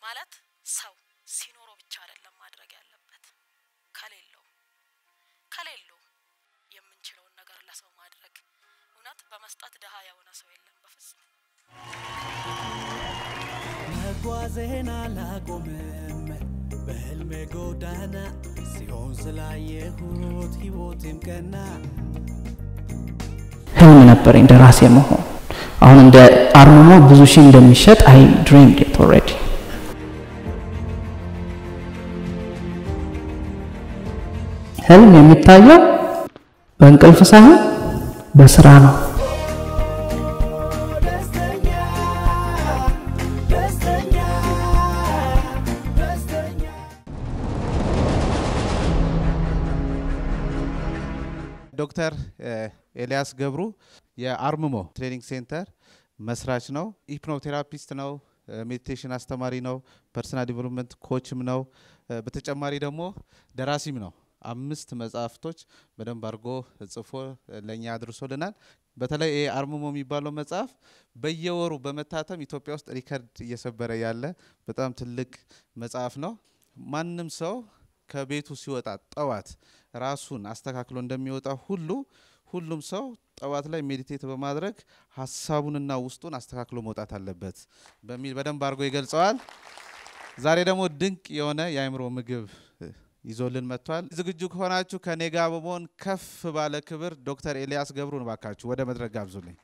ማለት ሰው ሲኖር ብቻ አይደለም ማድረግ ያለበት ከሌለው የምንችለው ነገር ለሰው ማድረግ እውነት በመስጠት ደሃ ያወና ሰው የለም በፍጹም መጓዜና ላቆመም በህልሜ ጎዳና ሲሆን ስላየሁት ህይወቴም ቀና ህልም ነበር እንደራሴ መሆን አሁን እንደ አርማሞ ብዙ ሺህ እንደሚሸጥ I dreamed it already ህልም የሚታየው በእንቅልፍ ሳይሆን በስራ ነው ዶክተር ኤልያስ ገብሩ የአርምሞ ትሬኒንግ ሴንተር መስራች ነው ሂፕኖቴራፒስት ነው ሜዲቴሽን አስተማሪ ነው ፐርሰናል ዲቨሎፕመንት ኮችም ነው በተጨማሪ ደግሞ ደራሲም ነው 5 መጽሐፍቶች በደንብ አርጎ ጽፎ ለኛ አድርሶልናል በተለይ አርምሞ የሚባለው መጽሐፍ በየወሩ በመታተም ኢትዮጵያ ውስጥ ሪከርድ እየሰበረ ያለ በጣም ትልቅ መጽሐፍ ነው ማንንም ሰው ከቤቱ ሲወጣ ጠዋት ራሱን አስተካክሎ እንደሚወጣ ሁሉም ሰው ጠዋት ላይ ሜዲቴት በማድረግ ሐሳቡንና ውስጡን አስተካክሎ መውጣት አለበት በሚል በደንብ አርጎ ይገልጸዋል ዛሬ ደግሞ ድንቅ የሆነ የአእምሮ ምግብ ይዞልን መጥቷል ዝግጁ ከሆናችሁ ከኔ ጋር በመሆን ከፍ ባለ ክብር ዶክተር ኤልያስ ገብሩን ባካችሁ ወደ መድረክ ጋብዙልኝ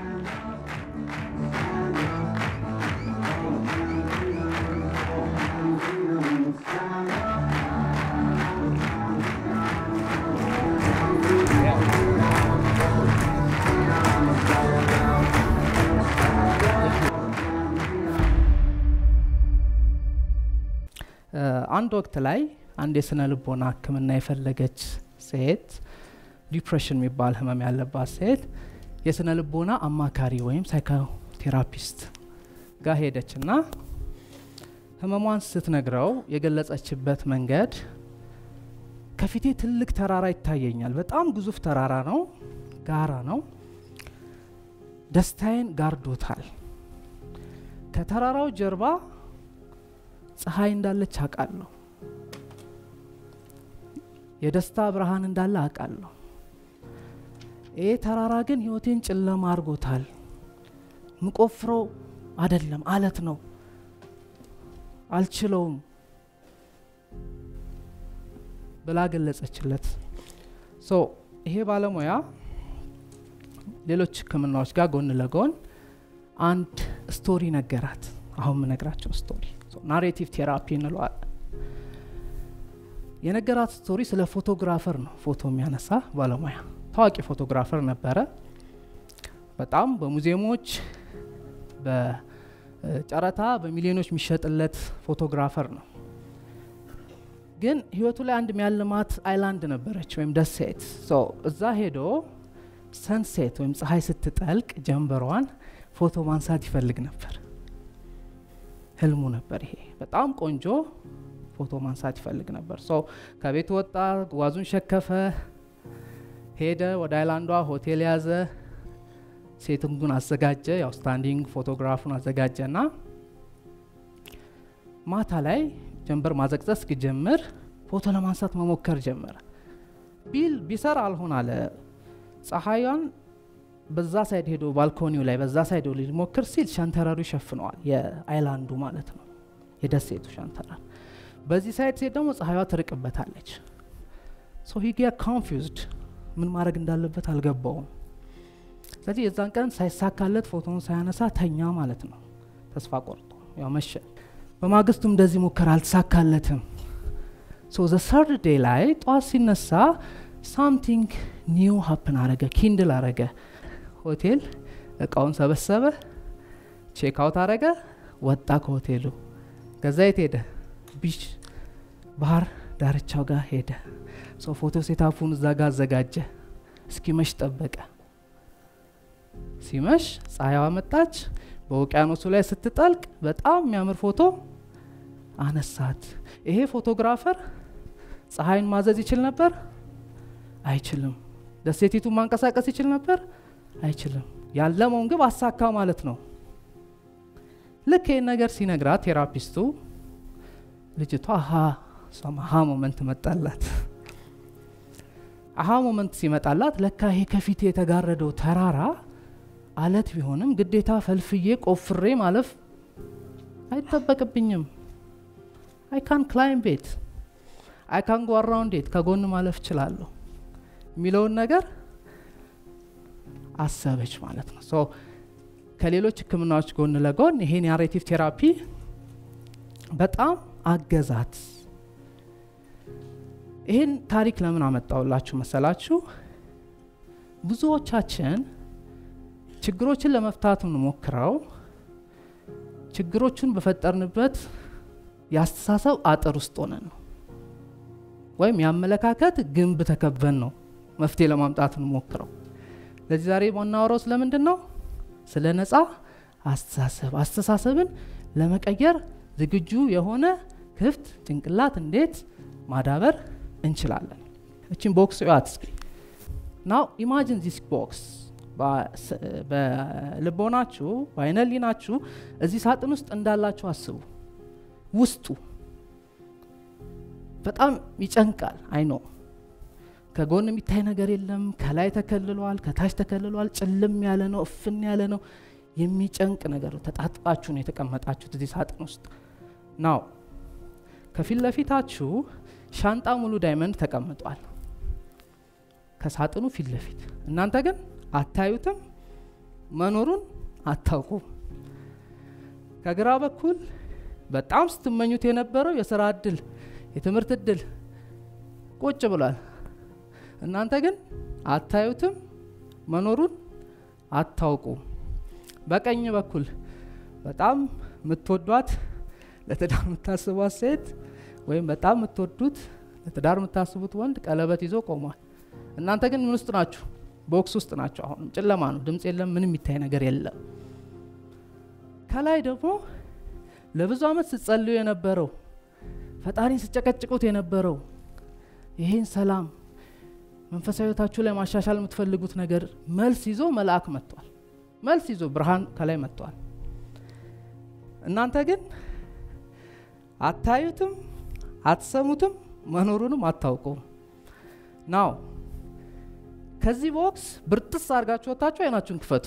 አንድ ወቅት ላይ አንድ የስነ ልቦና ህክምና የፈለገች ሴት ዲፕሬሽን የሚባል ህመም ያለባት ሴት የስነ ልቦና አማካሪ ወይም ሳይኮቴራፒስት ጋር ሄደችና ህመሟን ስትነግረው የገለጸችበት መንገድ ከፊቴ ትልቅ ተራራ ይታየኛል በጣም ግዙፍ ተራራ ነው ጋራ ነው ደስታዬን ጋርዶታል ከተራራው ጀርባ ፀሐይ እንዳለች አቃለሁ የደስታ ብርሃን እንዳለ አቃለሁ ተራራ ግን ህይወቴን ጨለማ አርጎታል ምቆፍሮ አይደለም አለት ነው አልችለውም ብላ ገለጸችለት ይሄ ባለሙያ ሌሎች ህክምናዎች ጋር ጎን ለጎን አንድ ስቶሪ ነገራት አሁን ምነግራችሁ ስቶሪ ናሬቲቭ ቴራፒ እንለዋለን የነገራት ስቶሪ ስለ ፎቶግራፈር ነው ፎቶ የሚያነሳ ባለሙያ ታዋቂ ፎቶግራፈር ነበረ በጣም በሙዚየሞች በጨረታ በሚሊዮኖች የሚሸጥለት ፎቶግራፈር ነው ግን ህይወቱ ላይ አንድ የሚያልማት አይላንድ ነበረች ወይም ደሴት እዛ ሄዶ ሰንሴት ወይም ፀሐይ ስትጠልቅ ጀንበሯን ፎቶ ማንሳት ይፈልግ ነበር ህልሙ ነበር ይሄ በጣም ቆንጆ ፎቶ ማንሳት ይፈልግ ነበር ከቤት ወጣ ጓዙን ሸከፈ ሄደ ወደ አይላንዷ ሆቴል ያዘ ሴቲንጉን አዘጋጀ ያው ስታንዲንግ ፎቶግራፉን አዘጋጀና ማታ ላይ ጀንበር ማዘቅዘቅ ሲጀምር ፎቶ ለማንሳት መሞከር ጀመረ ቢሰራ አልሆነ አለ ፀሐዩን በዛ ሳይድ ሄዶ ባልኮኒው ላይ በዛ ሳይድ ሊሞክር ሲል ሻንተራሩ ይሸፍነዋል የአይላንዱ ማለት ነው የደሴቱ ሻንተራር በዚህ ሳይድ ሲሄድ ደግሞ ፀሐይዋ ትርቅበታለች he got confused ምን ማድረግ እንዳለበት አልገባውም ስለዚህ የዛን ቀን ሳይሳካለት ፎቶውን ሳያነሳ ተኛ ማለት ነው ተስፋ ቆርጦ ያው መሸ በማግስቱም እንደዚህ ሞከረ አልተሳካለትም the third day ላይ ጧት ሲነሳ something new happen አረገ ኪንድል አረገ ሆቴል እቃውን ሰበሰበ ቼክ አውት አረገ ወጣ ከሆቴሉ ከዛ ሄደ ቢች ባህር ዳርቻው ጋር ሄደ ፎቶ ሴታፑን እዛ ጋር አዘጋጀ እስኪመሽ ጠበቀ ሲመሽ ፀሐይዋ መጣች በኦቂያኖሱ ላይ ስትጠልቅ በጣም የሚያምር ፎቶ አነሳት ይሄ ፎቶግራፈር ፀሐይን ማዘዝ ይችል ነበር አይችልም ደሴቲቱን ማንቀሳቀስ ይችል ነበር አይችልም ያለመውን ግብ አሳካ ማለት ነው ልክ ይሄን ነገር ሲነግራት ቴራፒስቱ ልጅቷ አሃ ሞመንት መጣላት። አሃ ሞመንት ሲመጣላት ለካ ይሄ ከፊት የተጋረደው ተራራ አለት ቢሆንም ግዴታ ፈልፍዬ ቆፍሬ ማለፍ አይተበቅብኝም። I can climb it, I can go around it, ከጎን ማለፍ እችላለሁ የሚለውን ነገር አሰበች ማለት ነው። ሶ ከሌሎች ህክምናዎች ጎን ለጎን ይሄ ናሬቲቭ ቴራፒ በጣም አገዛት። ይሄን ታሪክ ለምን አመጣውላችሁ መሰላችሁ? ብዙዎቻችን ችግሮችን ለመፍታት እንሞክረው ችግሮችን በፈጠርንበት ያስተሳሰብ አጥር ውስጥ ሆነን ነው፣ ወይም ያመለካከት ግንብ ተከበን ነው መፍትሄ ለማምጣት እንሞክረው። ለዚህ ዛሬ የምናወራው ስለምንድን ነው? ስለ ነፃ አስተሳሰብ፣ አስተሳሰብን ለመቀየር ዝግጁ የሆነ ክፍት ጭንቅላት እንዴት ማዳበር እንችላለን። እቺን ቦክስ ያት እስኪ now imagine this box በልቦናችሁ በአይነሊናችሁ እዚህ ሳጥን ውስጥ እንዳላችሁ አስቡ። ውስጡ በጣም ይጨንቃል። አይ ኖ ከጎን የሚታይ ነገር የለም፣ ከላይ ተከልሏል፣ ከታች ተከልሏል፣ ጭልም ያለ ነው፣ እፍን ያለ ነው፣ የሚጨንቅ ነገር። ተጣጥባችሁ ነው የተቀመጣችሁት እዚህ ሳጥን ውስጥ ነው። ከፊት ለፊታችሁ ሻንጣ ሙሉ ዳይመንድ ተቀምጧል ከሳጥኑ ፊት ለፊት። እናንተ ግን አታዩትም፣ መኖሩን አታውቁም። ከግራ በኩል በጣም ስትመኙት የነበረው የሥራ እድል፣ የትምህርት እድል ቁጭ ብሏል። እናንተ ግን አታዩትም፣ መኖሩን አታውቁም። በቀኝ በኩል በጣም የምትወዷት ለትዳር የምታስቧት ሴት ወይም በጣም የምትወዱት ለትዳር የምታስቡት ወንድ ቀለበት ይዞ ቆሟል። እናንተ ግን ምን ውስጥ ናችሁ? ቦክስ ውስጥ ናችሁ። አሁን ጨለማ ነው፣ ድምጽ የለም፣ ምንም የሚታይ ነገር የለም። ከላይ ደግሞ ለብዙ አመት ስትጸልዩ የነበረው ፈጣሪን ስትጨቀጭቁት የነበረው ይሄን ሰላም መንፈሳዊ ህይወታችሁ ላይ ማሻሻል የምትፈልጉት ነገር መልስ ይዞ መልአክ መጥቷል። መልስ ይዞ ብርሃን ከላይ መጥቷል። እናንተ ግን አታዩትም፣ አትሰሙትም፣ መኖሩንም አታውቁም። ናው ከዚህ ቦክስ ብርጥስ አድርጋችሁ ወጣችሁ አይናችሁን ክፈቱ።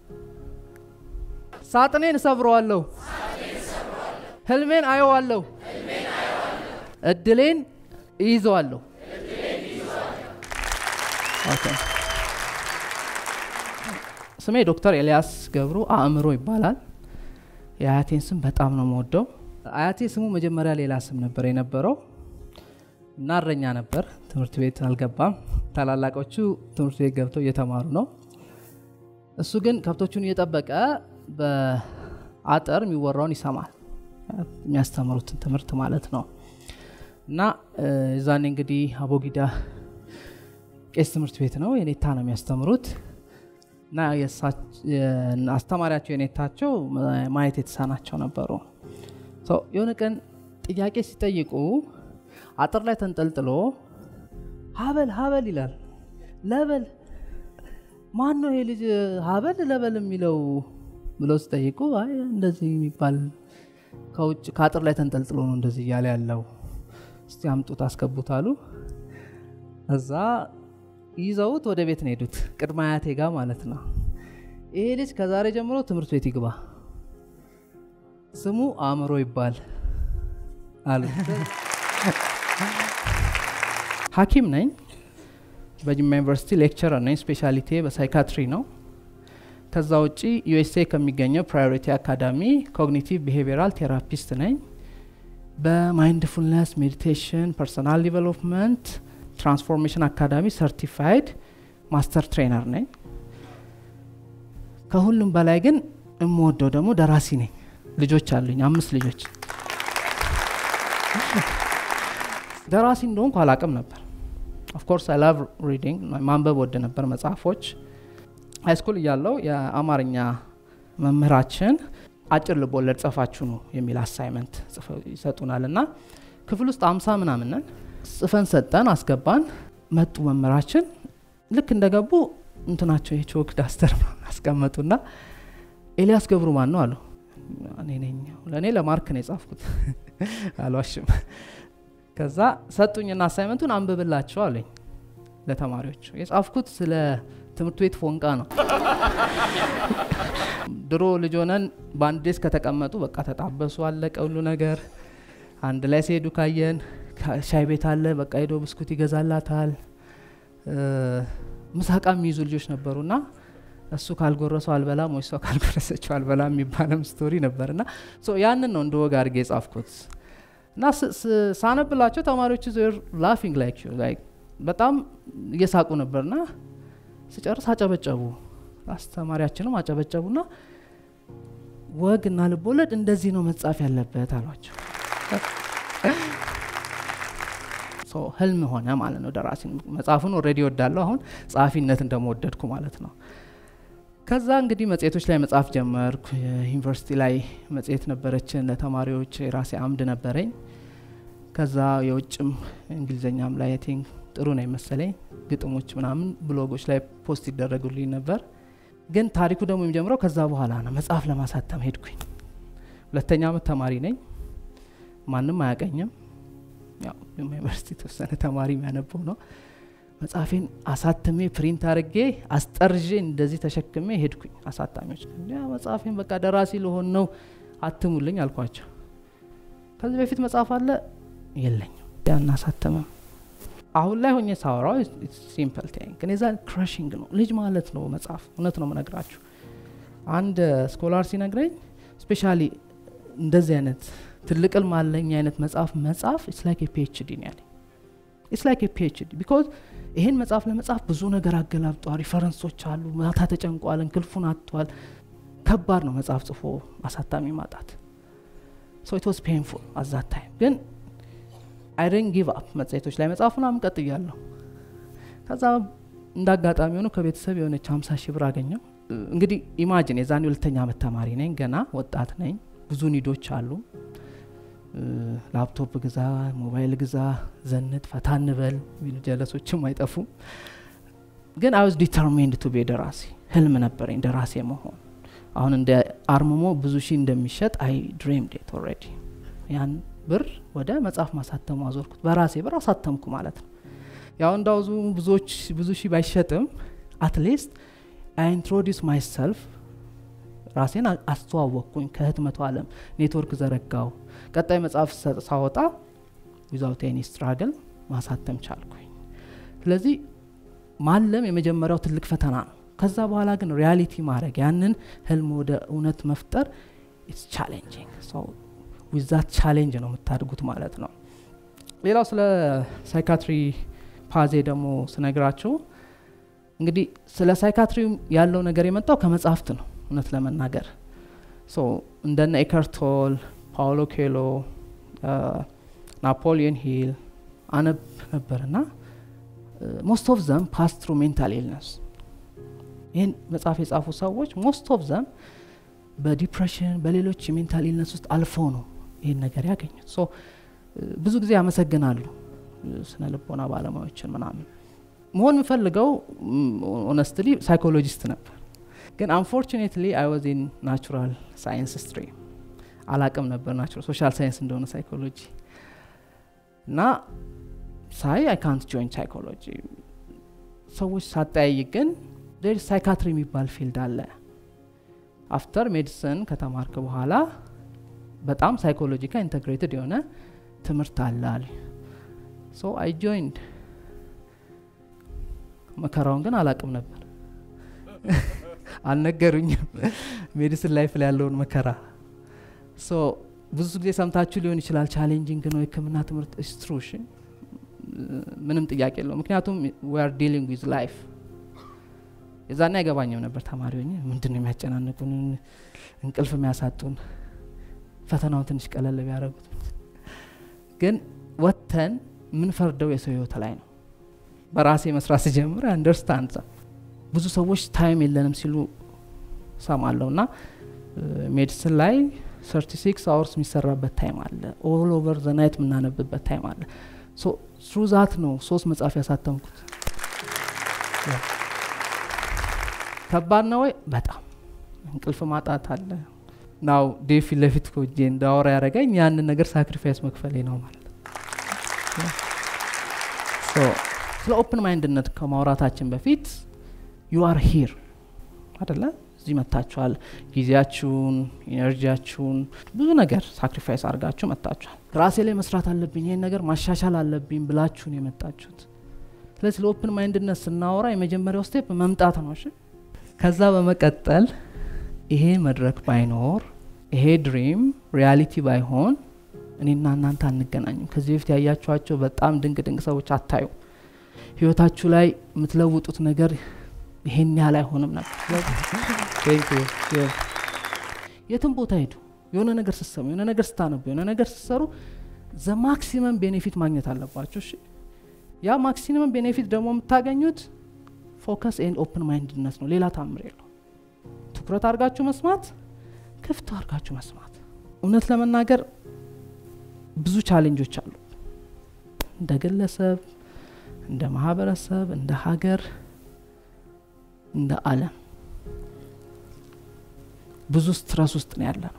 ሳጥኔን እሰብረዋለሁ፣ ህልሜን አየዋለሁ፣ እድሌን ይይዘዋለሁ። ኦኬ። ስሜ ዶክተር ኤልያስ ገብሩ አእምሮ ይባላል። የአያቴን ስም በጣም ነው የምወደው። አያቴ ስሙ መጀመሪያ ሌላ ስም ነበር የነበረው እና እረኛ ነበር። ትምህርት ቤት አልገባም። ታላላቆቹ ትምህርት ቤት ገብተው እየተማሩ ነው። እሱ ግን ከብቶቹን እየጠበቀ በአጥር የሚወራውን ይሰማል፣ የሚያስተምሩትን ትምህርት ማለት ነው። እና ዛኔ እንግዲህ አቦጊዳ ቄስ ትምህርት ቤት ነው፣ የኔታ ነው የሚያስተምሩት። እና አስተማሪያቸው የኔታቸው ማየት የተሳናቸው ነበሩ። የሆነ ቀን ጥያቄ ሲጠይቁ አጥር ላይ ተንጠልጥሎ ሀበል ይላል። ለበል ማን ነው ይሄ ልጅ ሀበል ለበል የሚለው ብለው ሲጠይቁ አይ እንደዚህ የሚባል ከውጭ ከአጥር ላይ ተንጠልጥሎ ነው እንደዚህ እያለ ያለው፣ እስቲ አምጡት አስገቡት አሉ። እዛ ይዘውት ወደ ቤት ነው ሄዱት፣ ቅድመ አያቴ ጋር ማለት ነው። ይሄ ልጅ ከዛሬ ጀምሮ ትምህርት ቤት ይግባ፣ ስሙ አእምሮ ይባል አሉ። ሐኪም ነኝ፣ በጅማ ዩኒቨርሲቲ ሌክቸረር ነኝ። ስፔሻሊቲ በሳይካትሪ ነው። ከዛ ውጪ ዩኤስኤ ከሚገኘው ፕራዮሪቲ አካዳሚ ኮግኒቲቭ ቢሄቪየራል ቴራፒስት ነኝ። በማይንድፉልነስ ሜዲቴሽን፣ ፐርሰናል ዲቨሎፕመንት፣ ትራንስፎርሜሽን አካዳሚ ሰርቲፋይድ ማስተር ትሬነር ነኝ። ከሁሉም በላይ ግን እምወደው ደግሞ ደራሲ ነኝ። ልጆች አሉኝ፣ 5 ልጆች። ደራሲ እንደሆንኩ አላቅም ነበር። ኦፍ ኮርስ አይ ላቭ ሪዲንግ፣ ማንበብ ወደ ነበር መጽሐፎች። ሃይ ስኩል እያለሁ የአማርኛ መምህራችን አጭር ልቦለድ ጽፋችሁ ነው የሚል አሳይመንት ይሰጡናል እና ክፍል ውስጥ 50 ምናምን ነን። ጽፈን ሰጠን፣ አስገባን። መጡ መምህራችን። ልክ እንደገቡ እንትናቸው የቾክ ዳስተር አስቀመጡና ኤልያስ ገብሩ ማን ነው አሉ። እኔ ነኝ ለኔ ለማርክ ነው የጻፍኩት አልዋሽም ከዛ ሰጡኝና አሳይመንቱን አንብብላችሁ አለኝ ለተማሪዎች የጻፍኩት ስለ ትምህርት ቤት ፎንቃ ነው ድሮ ልጅ ሆነን በአንድ ዴስክ ከተቀመጡ በቃ ተጣበሱ አለቀ ሁሉ ነገር አንድ ላይ ሲሄዱ ካየን ሻይ ቤት አለ በቃ ሄዶ ብስኩት ይገዛላታል ምሳቃም ይዙ ልጆች ነበሩና እሱ ካልጎረሰው አልበላም ወይ እሱ ካልጎረሰችው አልበላም የሚባልም ስቶሪ ነበርና ሶ ያንን ነው እንደወጋ አድርጌ ጻፍኩት እና ሳነብላቸው ተማሪዎች ዘር ላፊንግ ላይክ በጣም እየሳቁ ነበርና ሲጨርስ አጨበጨቡ አስተማሪያችንም አጨበጨቡና ወግና ልቦለድ እንደዚህ ነው መጻፍ ያለበት አሏቸው ሶ ህልም ሆነ ማለት ነው ደራሲ መጻፉን ኦሬዲ ወዳለው አሁን ጻፊነት እንደምወደድኩ ማለት ነው ከዛ እንግዲህ መጽሔቶች ላይ መጻፍ ጀመርኩ ዩኒቨርሲቲ ላይ መጽሔት ነበረችን ለተማሪዎች የራሴ አምድ ነበረኝ ከዛ የውጭም እንግሊዘኛም ላይ አይ ቲንክ ጥሩ ነው መሰለኝ ግጥሞች ምናምን ብሎጎች ላይ ፖስት ይደረጉልኝ ነበር ግን ታሪኩ ደግሞ የሚጀምረው ከዛ በኋላ ነው መጽሐፍ ለማሳተም ሄድኩኝ ሁለተኛ ዓመት ተማሪ ነኝ ማንንም አያቀኝም ያው ዩኒቨርሲቲ ተወሰነ ተማሪ የሚያነበው ነው መጽሐፌን አሳተሜ ፕሪንት አድርጌ አስጠርዤ እንደዚህ ተሸክሜ ሄድኩኝ አሳታሚዎች ያ መጽሐፌን በቃ ደራሲ ልሆን ነው አትሙልኝ አልኳቸው ከዚህ በፊት መጽሐፍ አለ የለኝም ያን አሳተመም አሁን ላይ ሆኜ ሳወራው ሲምፕል ቲንግ ግን እዛ ክራሺንግ ነው ልጅ ማለት ነው መጽሐፍ እውነት ነው መነግራችሁ አንድ ስኮላር ሲነግረኝ ስፔሻሊ እንደዚህ አይነት ትልቅል ማለኝ አይነት መጽሐፍ it's like a PhD ነው ያለኝ it's like a PhD because ይሄን መጽሐፍ ለመጻፍ ብዙ ነገር አገላብጧል ሪፈረንሶች አሉ ማታ ተጨንቋል እንቅልፉን አጥቷል ከባድ ነው መጽሐፍ ጽፎ አሳታሚ ማጣት so it was painful at that time ግን I didn't give up መጽሔቶች ላይ መጽሐፉን አምቀጥያለሁ ከዛ እንዳጋጣሚ ሆኖ ከቤተሰብ የሆነች 50 ሺህ ብር አገኘው እንግዲህ ኢማጂን የዛኔ ሁለተኛ ዓመት ተማሪ ነኝ ገና ወጣት ነኝ ብዙ ኒዶች አሉ ላፕቶፕ ግዛ ሞባይል ግዛ ዘንት ፈታንበል ጀለሶችም አይጠፉም ግን I was determined to be ደራሲ ህልም ነበረኝ ደራሲ መሆን አሁን እንደ አርምሞ ብዙ ሺህ እንደሚሸጥ I dreamed it already ያን ብር ወደ መጽሐፍ ማሳተም አዞርኩት በራሴ ብር አሳተምኩ ማለት ነው ያው እንዳውዙ ብዙ ሺህ ባይሸጥም at least I introduced myself ራሴን አስተዋወቅኩኝ ከህትመቱ ዓለም ኔትወርክ ዘረጋው ቀጣይ መጽሐፍ ሳወጣ without any struggle ማሳተም ቻልኩኝ ስለዚህ ማለም የመጀመሪያው ትልቅ ፈተና ነው ከዛ በኋላ ግን ሪያሊቲ ማድረግ ያንን ህልም ወደ እውነት መፍጠር it's challenging so with that challenge ነው የምታድጉት ማለት ነው ሌላው ስለ ሳይካትሪ ፓዜ ደግሞ ስነግራችሁ እንግዲህ ስለ ሳይካትሪ ያለው ነገር የመጣው ከመጽሐፍት ነው እውነት ለመናገር ሶ እንደነ ኤከርት ቶል ፓውሎ ኬሎ ናፖሊዮን ሂል አነብ ነበርና most of them passed through mental illness ይህን መጽሐፍ የጻፉ ሰዎች most of them በዲፕሬሽን በሌሎች ሜንታል ኢልነስ ውስጥ አልፈው ነው ይህን ነገር ያገኙት ሶ ብዙ ጊዜ ያመሰግናሉ ስነ ልቦና ባለሙያዎችን ምናምን መሆን የምፈልገው honestly ሳይኮሎጂስት ነበር ግን unfortunately I was in natural science stream አላቅም ነበር ናቹራል ሶሻል ሳይንስ እንደሆነ ሳይኮሎጂ እና ሳይ I can't join psychology ሰዎች ሳጣይ ግን there is psychiatry የሚባል ፊልድ አለ after medicine ከተማርክ በኋላ በጣም ሳይኮሎጂካል ኢንተግሬትድ የሆነ ትምህርት አለ so I joined መከራውን ግን አላቅም ነበር አልነገሩኝም ሜዲሲን ላይፍ ላይ ያለውን መከራ so ብዙ ጊዜ ሰምታችሁ ሊሆን ይችላል ቻሌንጂንግ ነው የህክምና ትምህርት ኢንስትሩሽን ምንም ጥያቄ የለውም ምክንያቱም we are dealing with life የዛኔ አይገባኝም ነበር ተማሪዎች ምንድነው የሚያጨናንቁን እንቅልፍ የሚያሳጡን ፈተናውን ትንሽ ቀለል ቢያደርጉት ግን ወተን ምን ፈርደው የሰው ህይወት ላይ ነው በራሴ መስራት ሲጀምር አንደርስታንድ ብዙ ሰዎች ታይም የለንም ሲሉ ሰማለውና ሜዲሲን ላይ 36 hours የሚሰራበት ታይም አለ all over the night ምናነብበት ታይም አለ so through that ነው 3 መጽሐፍ ያሳተምኩት ከባድ ነው ወይ በጣም እንቅልፍ ማጣት አለ ናው ዴፊ ለፊት ኮጄ እንዳወራ ያረጋኝ ያንን ነገር ሳክሪፋይስ መክፈሌ ነው ማለት ነው። ሶ ስለ ኦፕን ማይንድነት ከማውራታችን በፊት you are here አይደለ? እዚህ መጣችኋል፣ ጊዜያችሁን ኢነርጂያችሁን ብዙ ነገር ሳክሪፋይስ አድርጋችሁ መጣችኋል። ራሴ ላይ መስራት አለብኝ ይሄን ነገር ማሻሻል አለብኝ ብላችሁ ነው የመጣችሁት። ስለዚህ ለኦፕን ማይንድነት ስናወራ የመጀመሪያው ስቴፕ መምጣት ነው። እሺ ከዛ በመቀጠል ይሄ መድረክ ባይኖር ይሄ ድሪም ሪያሊቲ ባይሆን እኔና እናንተ አንገናኝም። ከዚህ በፊት ያያችኋቸው በጣም ድንቅ ሰዎች አታዩ። ህይወታችሁ ላይ የምትለውጡት ነገር ይሄን ያህል አይሆንም ነበር። ቴንክ ዩ። የትም ቦታ ሄዱ የሆነ ነገር ስትሰሙ የሆነ ነገር ስታነቡ የሆነ ነገር ስትሰሩ ዘ ማክሲመም ቤኔፊት ማግኘት አለባችሁ። እሺ ያ ማክሲመም ቤኔፊት ደግሞ የምታገኙት ፎከስ ኤንድ ኦፕን ማይንድነስ ነው። ሌላ ታምር የለው። ትኩረት አድርጋችሁ መስማት፣ ክፍት አድርጋችሁ መስማት። እውነት ለመናገር ብዙ ቻሌንጆች አሉ። እንደ ግለሰብ፣ እንደ ማህበረሰብ፣ እንደ ሀገር፣ እንደ ዓለም ብዙ ስትረስ ውስጥ ነው ያለነው።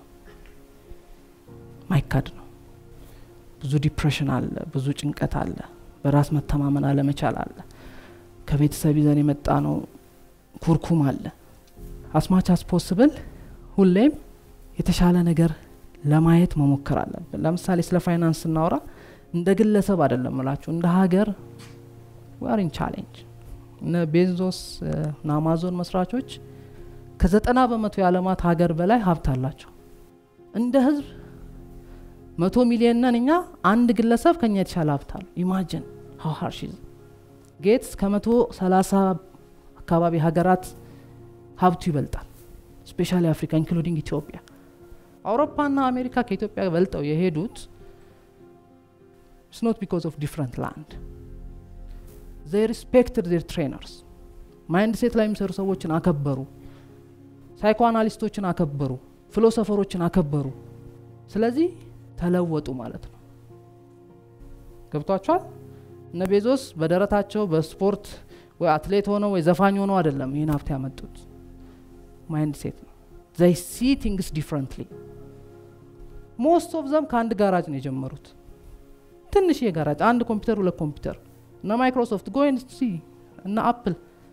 ማይካድ ነው። ብዙ ዲፕሬሽን አለ፣ ብዙ ጭንቀት አለ፣ በራስ መተማመን አለመቻል አለ። ከቤተሰብ ይዘን የመጣ ነው ኩርኩም አለ። አስማች አስ ፖሲብል ሁሌም የተሻለ ነገር ለማየት መሞከር አለብን። ለምሳሌ ስለ ፋይናንስ እናወራ እንደ ግለሰብ አይደለም ማለት እንደ ሀገር we are in challenge። እነ ቤዞስ እና አማዞን መስራቾች ከ90% የዓለማት ሀገር በላይ ሀብት አላቸው። እንደ ህዝብ 100 ሚሊዮን ነን እኛ፣ አንድ ግለሰብ ከኛ የተሻለ ሀብት አለው። ኢማጂን how harsh is ጌትስ ከ130 አካባቢ ሀገራት ሀብቱ ይበልጣል። ስፔሻሊ አፍሪካ ኢንክሉዲንግ ኢትዮጵያ። አውሮፓና አሜሪካ ከኢትዮጵያ በልጠው የሄዱት it's not because of different land. they respected their trainers. ማይንድሴት ላይ የሚሰሩ ሰዎችን አከበሩ፣ ሳይኮአናሊስቶችን አከበሩ፣ ፊሎሶፈሮችን አከበሩ። ስለዚህ ተለወጡ ማለት ነው። ገብቷችኋል? እነ ቤዞስ በደረታቸው በስፖርት ወይ አትሌት ሆነው ወይ ዘፋኝ ሆነው አይደለም ይሄን ሀብት ያመጡት። ማይንድሴት ነው። they see things differently. most of them ከአንድ ጋራጅ ነው የጀመሩት። ትንሽ የጋራጅ አንድ ኮምፒውተር ሁለት ኮምፒውተር እና ማይክሮሶፍት go and see እና አፕል።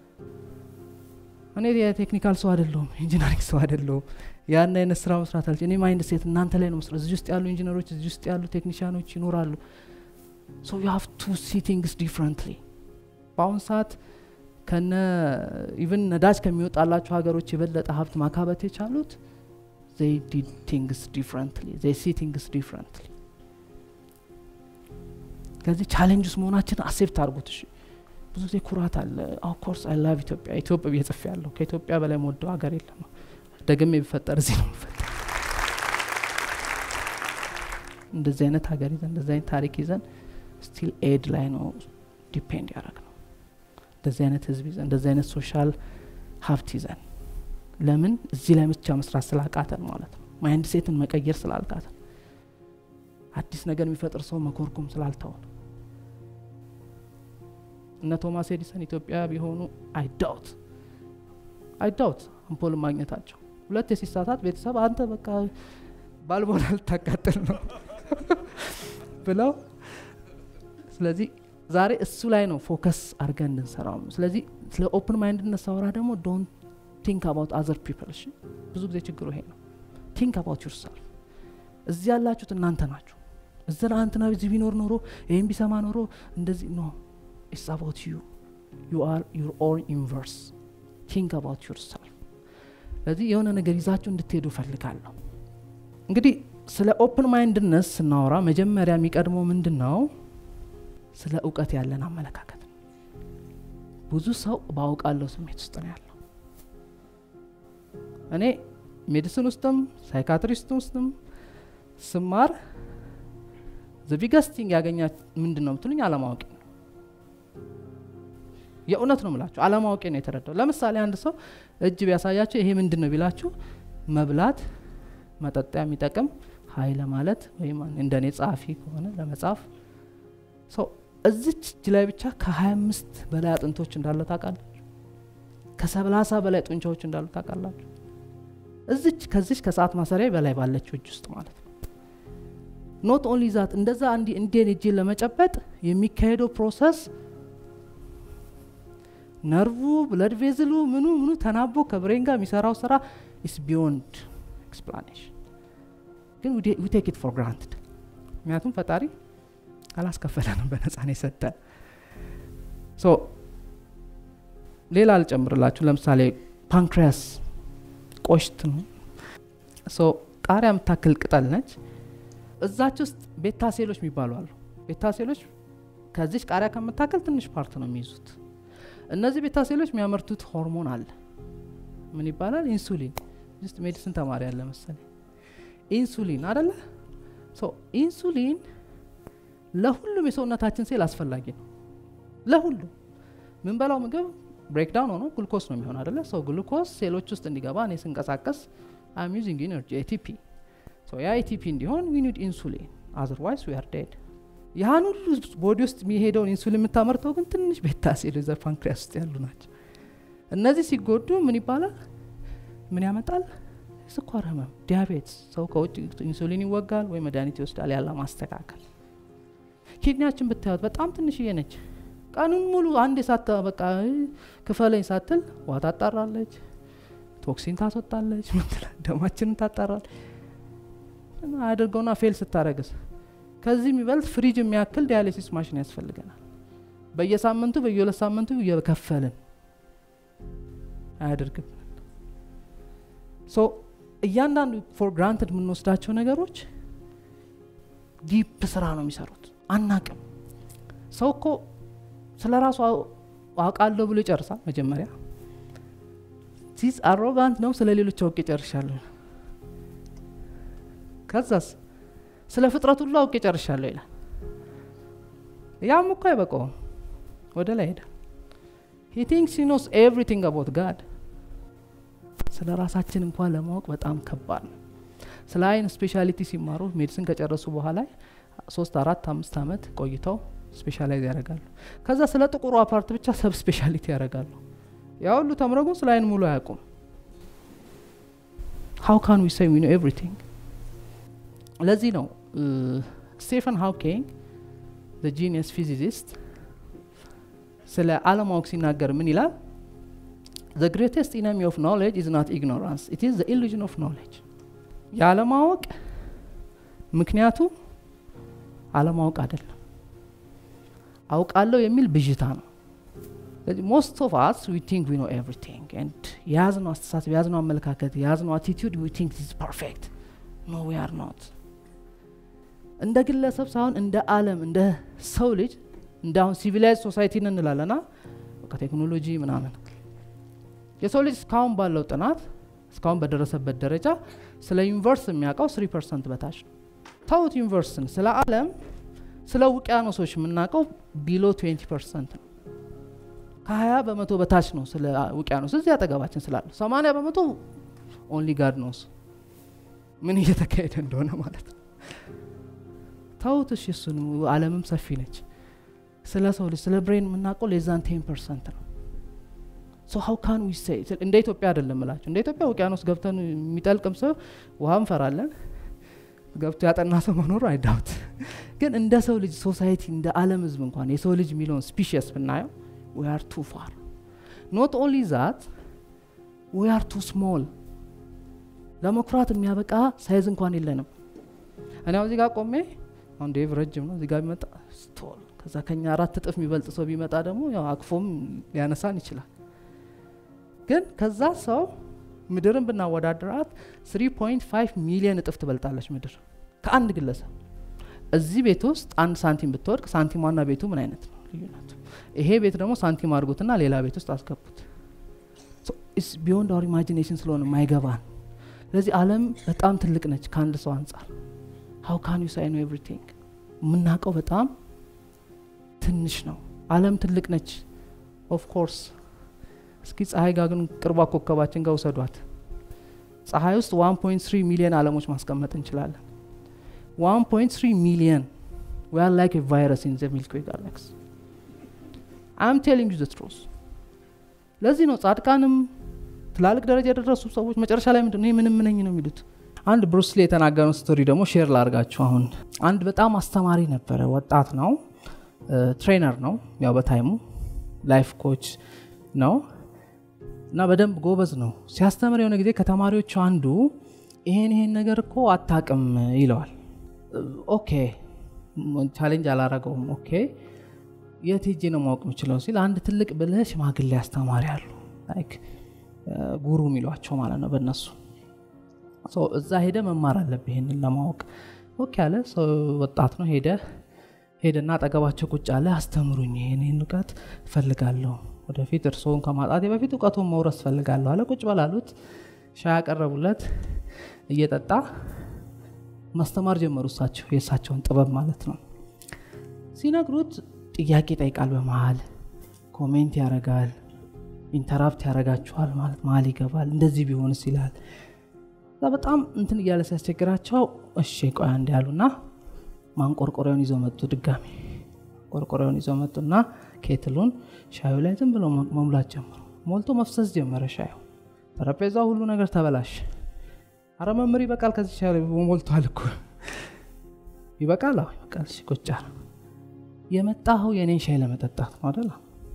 እኔ የቴክኒካል ሰው አይደለሁም፣ ኢንጂነሪንግ ሰው አይደለሁም። ያን አይነት ስራ መስራት አልችልም። እኔ ማይንድሴት እናንተ ላይ ነው መስራት። እዚህ ውስጥ ያሉ ኢንጂነሮች፣ እዚህ ውስጥ ያሉ ቴክኒሻኖች ይኖራሉ። so you have to see things differently. በአሁን ሰዓት ከነ ኢቭን ነዳጅ ከሚወጣላቸው ሀገሮች የበለጠ ሀብት ማካበት የቻሉት they did things differently, they see things differently. ከዚህ ቻሌንጅስ መሆናችን አክሴፕት አድርጉት። እሺ ብዙ ጊዜ ኩራት አለ። of course I love ኢትዮጵያ። ኢትዮጵያ በየጽፍ ያለው ከኢትዮጵያ በላይ ወደው ሀገር የለም። ደግሜ ቢፈጠር እዚህ ነው የሚፈጠር። እንደዚህ አይነት ሀገር ይዘን እንደዚህ አይነት ታሪክ ይዘን ስቲል ኤድ ላይ ነው ዲፔንድ ያደረግነው። እንደዚህ አይነት ህዝብ ይዘን እንደዚህ አይነት ሶሻል ሀብት ይዘን ለምን እዚህ ላይ ብቻ መስራት ስላቃተን ማለት ነው። ማይንድ ሴትን መቀየር ስላልቃተን፣ አዲስ ነገር የሚፈጥር ሰው መኮርኩም ስላልተውን። እነ ቶማስ ኤዲሰን ኢትዮጵያ ቢሆኑ አይ ዳውት አምፖል ማግኘታቸው። ሁለት የሲሳታት ቤተሰብ አንተ በቃ ባልቦና ልታቃጥል ነው ብለው። ስለዚህ ዛሬ እሱ ላይ ነው ፎከስ አድርገን እንሰራው። ስለዚህ ስለ ኦፕን ማይንድነስ ሳወራ ደግሞ ዶንት ቲንክ አባውት አዘር ፒፕል። እሺ ብዙ ጊዜ ችግሩ ይሄ ነው። ቲንክ አባውት ዩርሰልፍ። እዚህ ያላችሁት እናንተ ናችሁ። እዚህ አንተና እዚህ ቢኖር ኖሮ ይሄን ቢሰማ ኖሮ እንደዚህ ነው። it's about you are your own inverse. think about yourself. ስለዚህ የሆነ ነገር ይዛችሁ እንድትሄዱ ፈልጋለሁ። እንግዲህ ስለ ኦፕን ማይንድነስ ስናወራ መጀመሪያ የሚቀድመው ምንድነው? ስለ እውቀት ያለን አመለካከት። ብዙ ሰው ባውቃለሁ ስሜት ውስጥ ነው ያለው። እኔ ሜዲሲን ውስጥም ሳይካትሪስት ውስጥም ስማር the biggest thing ያገኛ ምንድነው ምትሉኝ? አለማወቅ ነው። የእውነት ነው የምላችሁ፣ አለማወቅ ነው የተረዳው። ለምሳሌ አንድ ሰው እጅ ቢያሳያችሁ ይሄ ምንድነው ቢላችሁ መብላት መጠጣ የሚጠቅም ኃይለ ማለት ወይም እንደኔ ጻፊ ከሆነ ለመጻፍ ሰው እዚች እጅ ላይ ብቻ ከ25 በላይ አጥንቶች እንዳለ ታውቃላችሁ። ከ70 በላይ ጡንቻዎች እንዳሉ ታውቃላችሁ። እዚች ከዚች ከሰዓት ማሰሪያ በላይ ባለችው እጅ ውስጥ ማለት ነው። ኖት ኦንሊ ዛት እንደዛ እንዴን እጅ ለመጨበጥ የሚካሄደው ፕሮሰስ ነርቭ ብለድ ቬዝሉ ምኑ ተናቦ ከብሬን ጋር የሚሰራው ስራ is beyond explanation ግን we take it for granted ምክንያቱም ፈጣሪ አላስከፈለንም በነፃ ነው የሰጠን ሶ ሌላ አልጨምርላችሁ ለምሳሌ ፓንክሪያስ ቆሽት ነው ሶ ቃሪያ የምታክል ቅጠል ነች እዛች ውስጥ ቤታ ሴሎች የሚባሉ አሉ ቤታ ሴሎች ከዚህ ቃሪያ ከምታክል ትንሽ ፓርት ነው የሚይዙት እነዚህ ቤታ ሴሎች የሚያመርቱት ሆርሞን አለ ምን ይባላል ኢንሱሊን just ሜዲሲን ተማሪ ያለ መሰለኝ ኢንሱሊን አይደለ ሶ ኢንሱሊን ለሁሉም የሰውነታችን ሴል አስፈላጊ ነው ለሁሉም ምን በላው ምግብ ብሬክ ዳውን ሆኖ ግሉኮስ ነው የሚሆነው አይደለ ሶ ግሉኮስ ሴሎች ውስጥ እንዲገባ እኔ ስንቀሳቀስ I'm using energy ATP so ያ ATP እንዲሆን we need insulin otherwise we are dead ያን ሁሉ ቦዲ ውስጥ የሚሄደውን ኢንሱሊን የምታመርተው ግን ትንሽ ቤታ ሴሎች ዘ ፓንክሪያስ ውስጥ ያሉ ናቸው እነዚህ ሲጎዱ ምን ይባላል ምን ያመጣል ስኳር ህመም ዲያቤትስ ሰው ከውጭ ኢንሱሊን ይወጋል ወይ መድኃኒት ይወስዳል ያለ ማስተካከል ኪድኒያችን ብታዩት በጣም ትንሽዬ ነች ቀኑን ሙሉ አንድ ሳታ በቃ ክፈለኝ ሳትል ውሃ ታጣራለች ቶክሲን ታስወጣለች ደማችንን ታጣራለች እና አድርገውና ፌል ስታረግስ ከዚህ የሚበልጥ ፍሪጅ የሚያክል ዲያሊሲስ ማሽን ያስፈልገናል በየሳምንቱ በየሁለት ሳምንቱ እየከፈልን አያደርግም ሶ እያንዳንዱ ፎር ግራንትድ የምንወስዳቸው ነገሮች ዲፕ ስራ ነው የሚሰሩት አናቅም ሰው እኮ ስለ ራሱ አውቃለሁ ብሎ ይጨርሳል መጀመሪያ ዚስ አሮጋንት ነው ስለ ሌሎች አውቄ ጨርሻለሁ ከዛስ ስለ ፍጥረት ሁሉ አውቄ ጨርሻለሁ ይላል ያም እኮ አይበቃውም ወደ ላይ ሄደ he thinks he knows everything about God ስለ ራሳችን እንኳን ለማወቅ በጣም ከባድ ነው ስለ አይን ስፔሻሊቲ ሲማሩ ሜዲሲን ከጨረሱ በኋላ 3 4 5 አመት ቆይተው ስፔሻላይዝ ያደርጋሉ ከዛ ስለ ጥቁሩ አፓርት ብቻ ሰብ ስፔሻሊቲ ያደርጋሉ ያው ሁሉ ተምረው ስለ አይን ሙሉ አያውቁም how can we say we know everything ለዚህ ነው ስቴፈን ሃውኪንግ the genius physicist ስለ አለማወቅ ሲናገር ምን ይላል the greatest enemy of knowledge is not ignorance it is the illusion of knowledge ያለማወቅ ምክንያቱ አለማወቅ አይደለም አውቃለሁ የሚል ብዥታ ነው most of us we think we know everything and ያዝነው አስተሳሰብ ያዝነው አመለካከት ያዝነው attitude we think this is perfect no we are not እንደ ግለሰብ ሳይሆን እንደ ዓለም እንደ ሰው ልጅ እንዳው ሲቪላይዝ ሶሳይቲ እንላለና ከቴክኖሎጂ ምናምን የሰው ልጅ እስካሁን ባለው ጥናት እስካሁን በደረሰበት ደረጃ ስለ ዩኒቨርስ የሚያውቀው 3% በታች ነው ታውት ዩኒቨርስን ስለ ዓለም ስለ ውቅያኖሶች የምናውቀው below 20% ነው ከ20 በመቶ በታች ነው ስለ ውቅያኖስ እዚህ አጠገባችን ስላለ 80 በመቶ only God knows ምን እየተካሄደ እንደሆነ ማለት ነው ታውትሽ እሱን ዓለምም ሰፊ ነች ስለ ሰው ልጅ ስለ ብሬን የምናውቀው ለዛን 10% ነው so how can we say እንደ ኢትዮጵያ አይደለም እላችሁ እንደ ኢትዮጵያ ውቅያኖስ ገብተን የሚጠልቅም ሰው ውሃም ፈራለን ገብቶ ያጠና ሰው መኖር አይዳውት ግን እንደ ሰው ልጅ ሶሳይቲ እንደ ዓለም ህዝብ እንኳን የሰው ልጅ ሚሊዮን ስፒሺስ ብናየው we are too far not only that we are too small ለመኩራት የሚያበቃ ሳይዝ እንኳን የለንም እኔ እዚህ ጋር ቆሜ አሁን ዴቭ ረጅም ነው እዚህ ጋር ቢመጣ ስቶል ከዛ ከኛ 4 እጥፍ የሚበልጥ ሰው ቢመጣ ደግሞ ያው አክፎም ሊያነሳን ይችላል ግን ከዛ ሰው ምድርን ብናወዳድራት 3.5 ሚሊዮን እጥፍ ትበልጣለች ምድር ከአንድ ግለሰብ እዚህ ቤት ውስጥ 1 ሳንቲም ብትወድቅ ሳንቲሟና ቤቱ ምን አይነት ነው ልዩነቱ ይሄ ቤት ደግሞ ሳንቲም አድርጉትና ሌላ ቤት ውስጥ አስገቡት so it's beyond our imagination ስለሆነ ማይገባን ስለዚህ ዓለም በጣም ትልቅ ነች ከአንድ ሰው አንፃር how can you say I know everything ምናቀው በጣም ትንሽ ነው ዓለም ትልቅ ነች of course እስኪ ፀሐይ ጋር ግን ቅርባ ኮከባችን ጋር ወሰዷት ፀሐይ ውስጥ 1.3 ሚሊዮን ዓለሞች ማስቀመጥ እንችላለን 1.3 ሚሊዮን we are like a virus in the Milky Way galaxy I'm telling you the truth ለዚህ ነው ጻድቃንም ትላልቅ ደረጃ የደረሱ ሰዎች መጨረሻ ላይ ምንድነው ምንም ነኝ ነው የሚሉት። አንድ ብሩስ ሊ የተናገረው ስቶሪ ደግሞ ሼር ላርጋችሁ። አሁን አንድ በጣም አስተማሪ ነበረ፣ ወጣት ነው፣ ትሬነር ነው፣ ያው በታይሙ ላይፍ ኮች ነው እና በደንብ ጎበዝ ነው። ሲያስተምር የሆነ ጊዜ ከተማሪዎቹ አንዱ ይሄን ነገር እኮ አታውቅም ይለዋል። ኦኬ ቻሌንጅ አላረገውም። ኦኬ የት ሄጄ ነው ማወቅ የምችለው ሲል አንድ ትልቅ ብልህ ሽማግሌ አስተማሪ አሉ፣ ላይክ ጉሩ የሚሏቸው ማለት ነው በእነሱ። እዛ ሄደ መማር አለብህ ይሄንን ለማወቅ። ኦኬ አለ። ወጣት ነው። ሄደና አጠገባቸው ቁጭ አለ። አስተምሩኝ፣ ይሄንን እውቀት እፈልጋለሁ፣ ወደፊት እርስዎን ከማጣቴ በፊት እውቀቱን መውረስ እፈልጋለሁ አለ። ቁጭ በላሉት፣ ሻይ ያቀረቡለት፣ እየጠጣ ማስተማር ጀመሩ። እሳቸው የእሳቸውን ጥበብ ማለት ነው። ሲነግሩት ጥያቄ ጠይቃል፣ በመሃል ኮሜንት ያረጋል፣ ኢንተራፕት ያረጋቸዋል ማለት መሃል ይገባል። እንደዚህ ቢሆንስ ይላል። በጣም እንትን እያለ ሲያስቸግራቸው እሺ ቆይ አንድ ያሉና ማንቆርቆሪያውን ይዘው መጡ። ድጋሚ ቆርቆሪያውን ይዘው መጡና ኬትሉን ሻዩ ላይ ዝም ብለው መሙላት ጀመሩ። ሞልቶ መፍሰስ ጀመረ ሻዩ። ጠረጴዛው ሁሉ ነገር ተበላሽ። አረ መምሪ በቃል ከዚህ ሻዩ ሞልቷል እኮ ይበቃል። አዎ ይበቃል። እሺ ቁጭ አለ። የመጣው የኔን ሻይ ለመጠጣት ነው አይደል?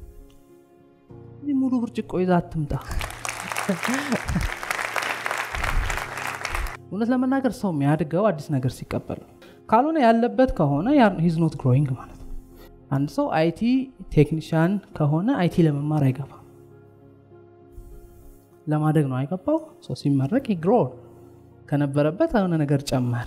ሙሉ ብርጭቆ ይዛ አትምጣ። እውነት ለመናገር ሰው የሚያድገው አዲስ ነገር ሲቀበል ካልሆነ ያለበት ከሆነ he's not growing ማለት ነው። አንድ ሰው አይቲ ቴክኒሻን ከሆነ አይቲ ለመማር አይገባም፣ ለማደግ ነው አይገባው። ሰው ሲመረቅ ይግሮው ከነበረበት የሆነ ነገር ጨመረ።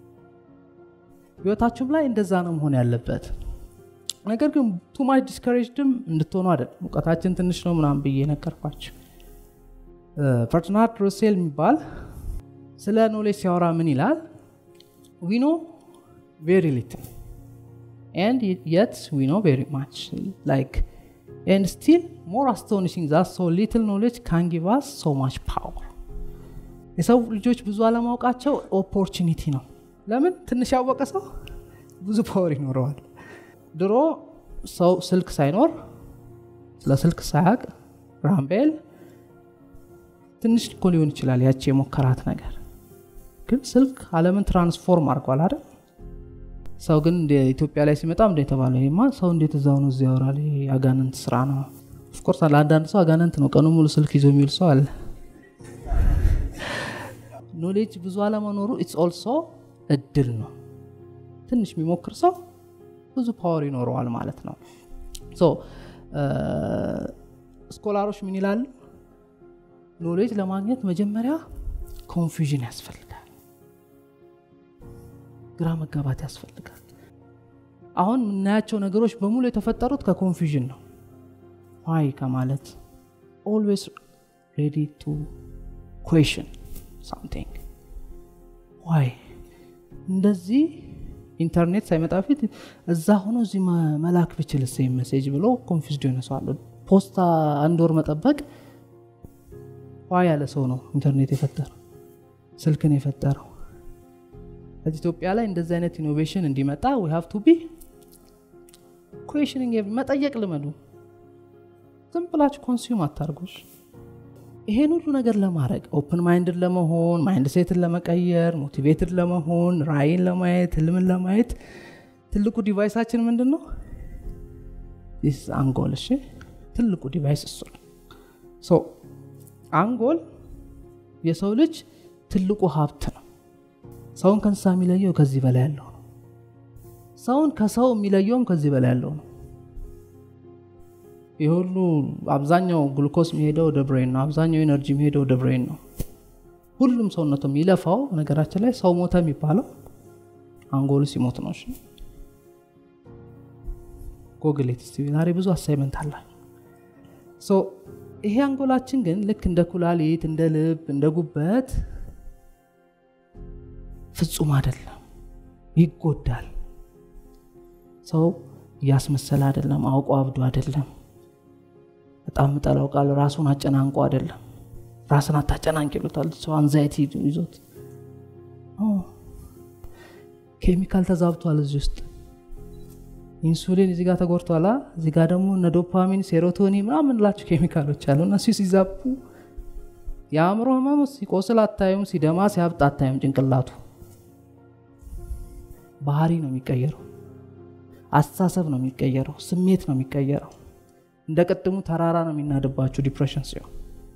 ህይወታችሁም ላይ እንደዛ ነው መሆን ያለበት። ነገር ግን too much discouraged እንድትሆኑ አይደል። እውቀታችን ትንሽ ነው ምናምን ብዬ ነገርኳችሁ። በርናርድ ሩሴል የሚባል ስለ ኖሌጅ ሲያወራ ምን ይላል? we know very little and yet we know very much, like and still more astonishing that so little knowledge can give us so much power. የሰው ልጆች ብዙ አለማወቃቸው ኦፖርቹኒቲ ነው። ለምን? ትንሽ ያወቀ ሰው ብዙ ፓወር ይኖረዋል። ድሮ ሰው ስልክ ሳይኖር ለስልክ ሳያቅ ራምቤል ትንሽ እኮ ሊሆን ይችላል ያቺ የሞከራት ነገር፣ ግን ስልክ ዓለምን ትራንስፎርም አድርጓል አይደል? ሰው ግን እንደ ኢትዮጵያ ላይ ሲመጣም እንደ ተባለው ይማ ሰው እንዴት እዛው ነው እዚያው ያወራል፣ አጋንንት ስራ ነው። ኦፍ ኮርስ አንዳንድ ሰው አጋንንት ነው ቀኑ ሙሉ ስልክ ይዞ የሚውል ሰው አለ። ኖሌጅ ብዙ አለመኖሩ ኢትስ ኦልሶ እድል ነው። ትንሽ የሚሞክር ሰው ብዙ ፓወር ይኖረዋል ማለት ነው። ስኮላሮች ምን ይላሉ? ኖሌጅ ለማግኘት መጀመሪያ ኮንፊውዥን ያስፈልጋል፣ ግራ መጋባት ያስፈልጋል። አሁን የምናያቸው ነገሮች በሙሉ የተፈጠሩት ከኮንፊውዥን ነው። why ከማለት always ready to question something. why እንደዚህ ኢንተርኔት ሳይመጣ ፊት እዛ ሆኖ እዚህ መላክ ብችል ሴም ሜሴጅ ብሎ ኮንፊውዝድ ይሆናል። ፖስታ አንድ ወር መጠበቅ why ያለ ሰው ነው ኢንተርኔት የፈጠረው፣ ስልክን የፈጠረው። ኢትዮጵያ ላይ እንደዚህ አይነት ኢኖቬሽን እንዲመጣ we have to be questioning፣ መጠየቅ ልመዱ። ዝም ብላችሁ ኮንሱም አታርጉሽ። ይሄን ሁሉ ነገር ለማድረግ ኦፕን ማይንድድ ለመሆን፣ ማይንድ ሴትን ለመቀየር፣ ሞቲቬትድ ለመሆን፣ ራይን ለማየት፣ ህልምን ለማየት ትልቁ ዲቫይሳችን ምንድነው? this አንጎል። እሺ ትልቁ ዲቫይስ እሱ ነው። አንጎል የሰው ልጅ ትልቁ ሀብት ነው። ሰውን ከእንስሳ የሚለየው ከዚህ በላይ ያለው ነው። ሰውን ከሰው የሚለየውም ከዚህ በላይ ያለው ነው። ይሁሉ አብዛኛው ግሉኮስ የሚሄደው ወደ ብሬን ነው። አብዛኛው ኤነርጂ የሚሄደው ወደ ብሬን ነው። ሁሉም ሰውነቱ የሚለፋው ነገራችን ላይ ሰው ሞተ የሚባለው አንጎሉ ሲሞት ነው። እሺ ጎግል ኢት እስቲ ዛሬ ብዙ አሳይመንት አለ። ይሄ አንጎላችን ግን ልክ እንደ ኩላሊት፣ እንደ ልብ፣ እንደ ጉበት ፍጹም አይደለም፣ ይጎዳል። ሰው ያስመሰለ አይደለም፣ አውቆ አብዶ አይደለም። በጣም ጠላው ቃል ራሱን አጨናንቆ አይደለም። ራስን አታጨናንቅ ይሉታል። ሰው አንዛይቲ ይዞት ኬሚካል ተዛብቷል እዚህ ውስጥ። ኢንሱሊን እዚህ ጋር ተጎርቷል፣ እዚህ ጋር ደግሞ እነ ዶፓሚን፣ ሴሮቶኒን ምናምን ላችሁ ኬሚካሎች አሉ። እነሱ ሲዛቡ የአእምሮ ህመም ሲቆስል አታዩም፣ ሲደማ ሲያብጥ አታዩም። ጭንቅላቱ ባህሪ ነው የሚቀየረው፣ አስተሳሰብ ነው የሚቀየረው፣ ስሜት ነው የሚቀየረው። እንደ ቀጥሙ ተራራ ነው የሚናድባችሁ ዲፕሬሽን ሲሆን፣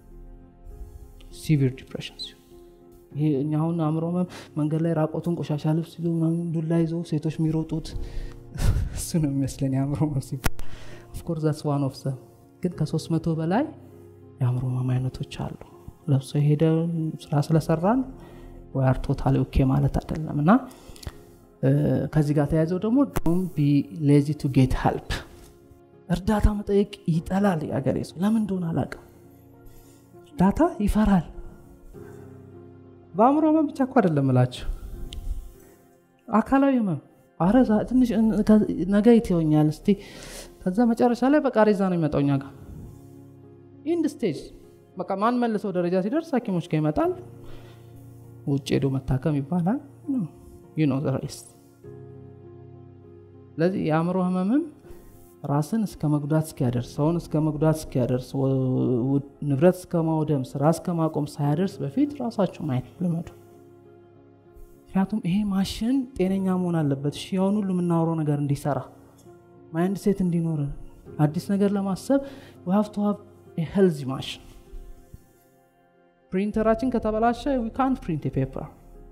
ሲቪር ዲፕሬሽን ሲሆን። ይሄ እኛውን አእምሮ ህመም መንገድ ላይ ራቆቱን ቆሻሻ ልብስ ይዞ ዱላ ይዞ ሴቶች የሚሮጡት እሱ ነው የሚመስለኝ የአእምሮ ህመም ሲባል። ኦፍ ኮርስ ዛትስ ዋን ኦፍ ዘም። ግን ከ300 በላይ የአእምሮ ህመም አይነቶች አሉ። ለብሶ ሄደ ስራ ስለሰራን ወይ አር ቶታሊ ኦኬ ማለት አይደለም። እና ከዚህ ጋር ተያይዘው ደግሞ don't be lazy to get help። እርዳታ መጠየቅ ይጠላል ያገሬ ሰው። ለምን እንደሆነ አላውቅም። እርዳታ ይፈራል። በአእምሮ ህመም ብቻ እኮ አይደለም እላችሁ፣ አካላዊ ህመም አረዛ ትንሽ ነገ ይተውኛል እስቲ፣ ከዛ መጨረሻ ላይ በቃ ሬዛ ነው የሚመጣው እኛ ጋር ኢንድ ስቴጅ። በቃ ማን መልሰው ደረጃ ሲደርስ ሐኪሞች ጋር ይመጣል፣ ውጭ ሄዶ መታከም ይባላል። you know the rest። ለዚህ የአእምሮ ህመምም ራስን እስከ መጉዳት እስኪያደርስ፣ ሰውን እስከ መጉዳት እስኪያደርስ፣ ንብረት እስከ ማውደም፣ ስራ እስከ ማቆም ሳያደርስ በፊት ራሳችሁ ማየት ልመዱ። ምክንያቱም ይሄ ማሽን ጤነኛ መሆን አለበት። እሺ ያውን ሁሉ የምናወራው ነገር እንዲሰራ ማይንድ ሴት እንዲኖር አዲስ ነገር ለማሰብ we have to have a healthy machine። ፕሪንተራችን ከተበላሸ we can't print a paper።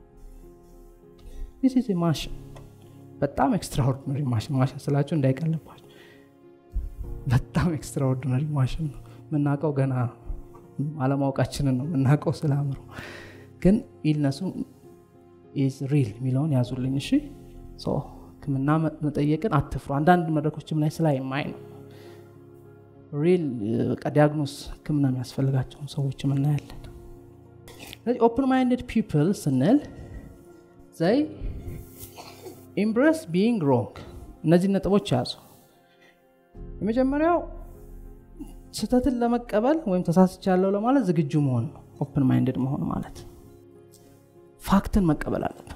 this is a machine። በጣም ኤክስትራኦርዲነሪ ማሽን ስላችሁ እንዳይቀልባችሁ፣ በጣም ኤክስትራኦርዲነሪ ማሽን ነው። የምናውቀው ገና አለማወቃችንን ነው የምናውቀው ስለ አእምሮ። ግን ኢልነሱ is real ሚለውን ያዙልኝ። እሺ ሶ ህክምና መጠየቅን አትፍሩ። አንዳንድ መድረኮችም ላይ ስለማይ ነው ሪል ዲያግኖስ ህክምና የሚያስፈልጋቸው ሰዎች እናያለን። ስለዚህ ኦፕን ማይንድድ ፒፕል ስንል they embrace being wrong። እነዚህ ነጥቦች ያዙ። የመጀመሪያው ስህተትን ለመቀበል ወይም ተሳስቻለሁ ለማለት ዝግጁ መሆን ነው። ኦፕን ማይንድድ መሆን ማለት ፋክትን መቀበል አለብን።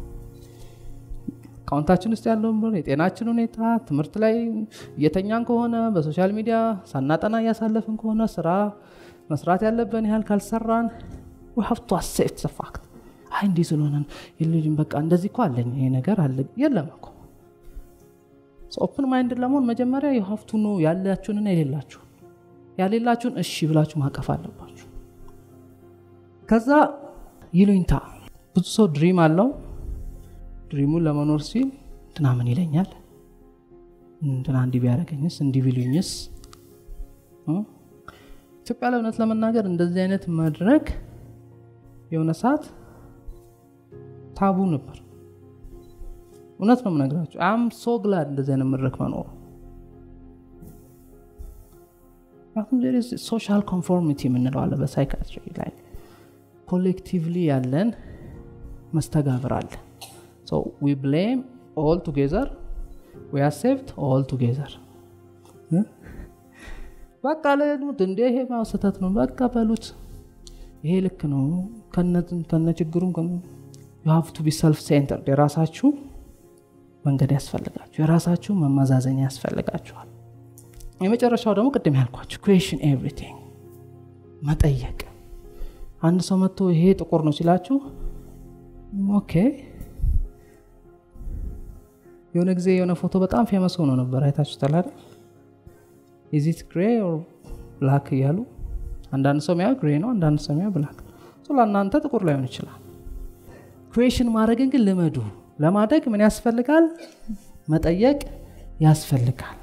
አካውንታችን ውስጥ ያለው የጤናችን ሁኔታ፣ ትምህርት ላይ እየተኛን ከሆነ፣ በሶሻል ሚዲያ ሳናጠና እያሳለፍን ከሆነ፣ ስራ መስራት ያለብን ያህል ካልሰራን we have to accept the fact። አይ እንዲህ ስለሆነ ይልጅን በቃ እንደዚህ እኮ አለኝ ይሄ ነገር አለ የለም እኮ። ኦፕን ማይንድድ ለመሆን መጀመሪያ you have to know ያላችሁንና ያሌላችሁን እሺ ብላችሁ ማቀፍ አለባችሁ። ከዛ ይሉኝታ ብዙ ሰው ድሪም አለው። ድሪሙን ለመኖር ሲል እንትና ምን ይለኛል፣ እንትና እንዲህ ቢያደርገኝስ፣ እንዲህ ቢሉኝስ። ኢትዮጵያ ላይ እውነት ለመናገር እንደዚህ አይነት መድረክ የሆነ ሰዓት ታቡ ነበር። እውነት ነው የምነግራችሁ። አም ሶ ግላድ እንደዚህ አይነት መድረክ መኖሩ። አሁን there is social conformity የምንለው አለ በሳይካትሪ ላይ ኮሌክቲቭሊ ያለን መስተጋብር አለ። so we blame all together, we accept all together። በቃ ለምን እንደ ይሄ ማውሰታት ነው በቃ በሉት፣ ይሄ ልክ ነው ከነ ችግሩም you have to be self centered። የራሳችሁ መንገድ ያስፈልጋችሁ፣ የራሳችሁ መመዛዘኛ ያስፈልጋችኋል። የመጨረሻው ደግሞ ቅድም ያልኳችሁ question everything መጠየቅ። አንድ ሰው መጥቶ ይሄ ጥቁር ነው ሲላችሁ ኦኬ። የሆነ ጊዜ የሆነ ፎቶ በጣም ፌመስ ሆኖ ነበር፣ አይታችሁታል አይደል? is it gray or black እያሉ አንዳንድ ሰው የሚያው ግሬ ነው፣ አንዳንድ ሰው የሚያው ብላክ። ለእናንተ ጥቁር ላይሆን ይችላል። ኩዌሽን ማድረግን ግን ልመዱ። ለማደግ ምን ያስፈልጋል? መጠየቅ ያስፈልጋል።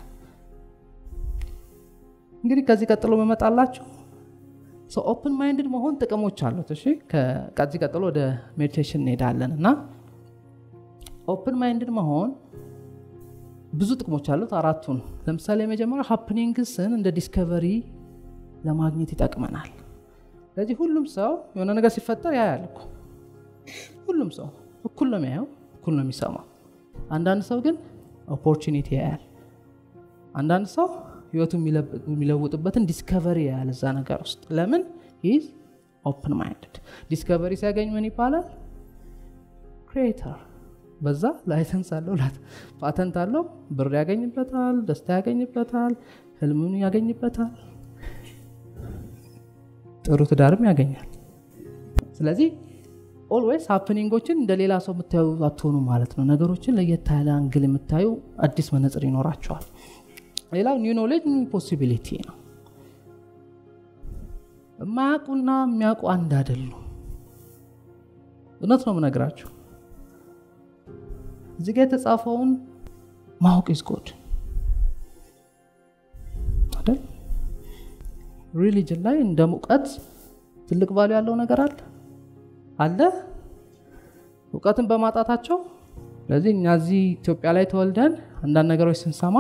እንግዲህ ከዚህ ቀጥሎ መመጣላችሁ ኦፕን ማይንድድ መሆን ጥቅሞች አሉት። እሺ ከዚህ ቀጥሎ ወደ ሜዲቴሽን እንሄዳለን እና ኦፕን ማይንድድ መሆን ብዙ ጥቅሞች አሉት። አራቱን ለምሳሌ የመጀመሪያው ሃፕኒንግስን እንደ ዲስከቨሪ ለማግኘት ይጠቅመናል። ስለዚህ ሁሉም ሰው የሆነ ነገር ሲፈጠር ያያል እኮ። ሁሉም ሰው እኩል ነው የሚያየው፣ እኩል ነው የሚሰማው። አንዳንድ ሰው ግን ኦፖርቹኒቲ ያያል። አንዳንድ ሰው ህይወቱን የሚለውጥበትን ዲስከቨሪ ያያል እዛ ነገር ውስጥ። ለምን? he's open minded። ዲስከቨሪ ሲያገኝ ምን ይባላል? ክሬተር። በዛ ላይሰንስ አለው፣ ፓተንት አለው፣ ብር ያገኝበታል፣ ደስታ ያገኝበታል፣ ህልሙን ያገኝበታል፣ ጥሩ ትዳርም ያገኛል። ስለዚህ ኦልዌይስ ሃፕኒንጎችን እንደሌላ ሰው የምታዩ አትሆኑ ማለት ነው ነገሮችን ለየት ያለ አንግል የምታዩ አዲስ መነጽር ይኖራቸዋል ሌላው ኒው ኖሌጅ ኒው ፖሲቢሊቲ ነው ማቁና የሚያውቁ አንድ አይደሉም እውነት ነው የምነግራችሁ እዚህ ጋር የተጻፈውን ማወቅ is good አይደል ሪሊጅን ላይ እንደ ሙቀት ትልቅ ቫልዩ ያለው ነገር አለ ሙቀትን በማጣታቸው ስለዚህ እኛ እዚህ ኢትዮጵያ ላይ ተወልደን አንዳንድ ነገሮች ስንሰማ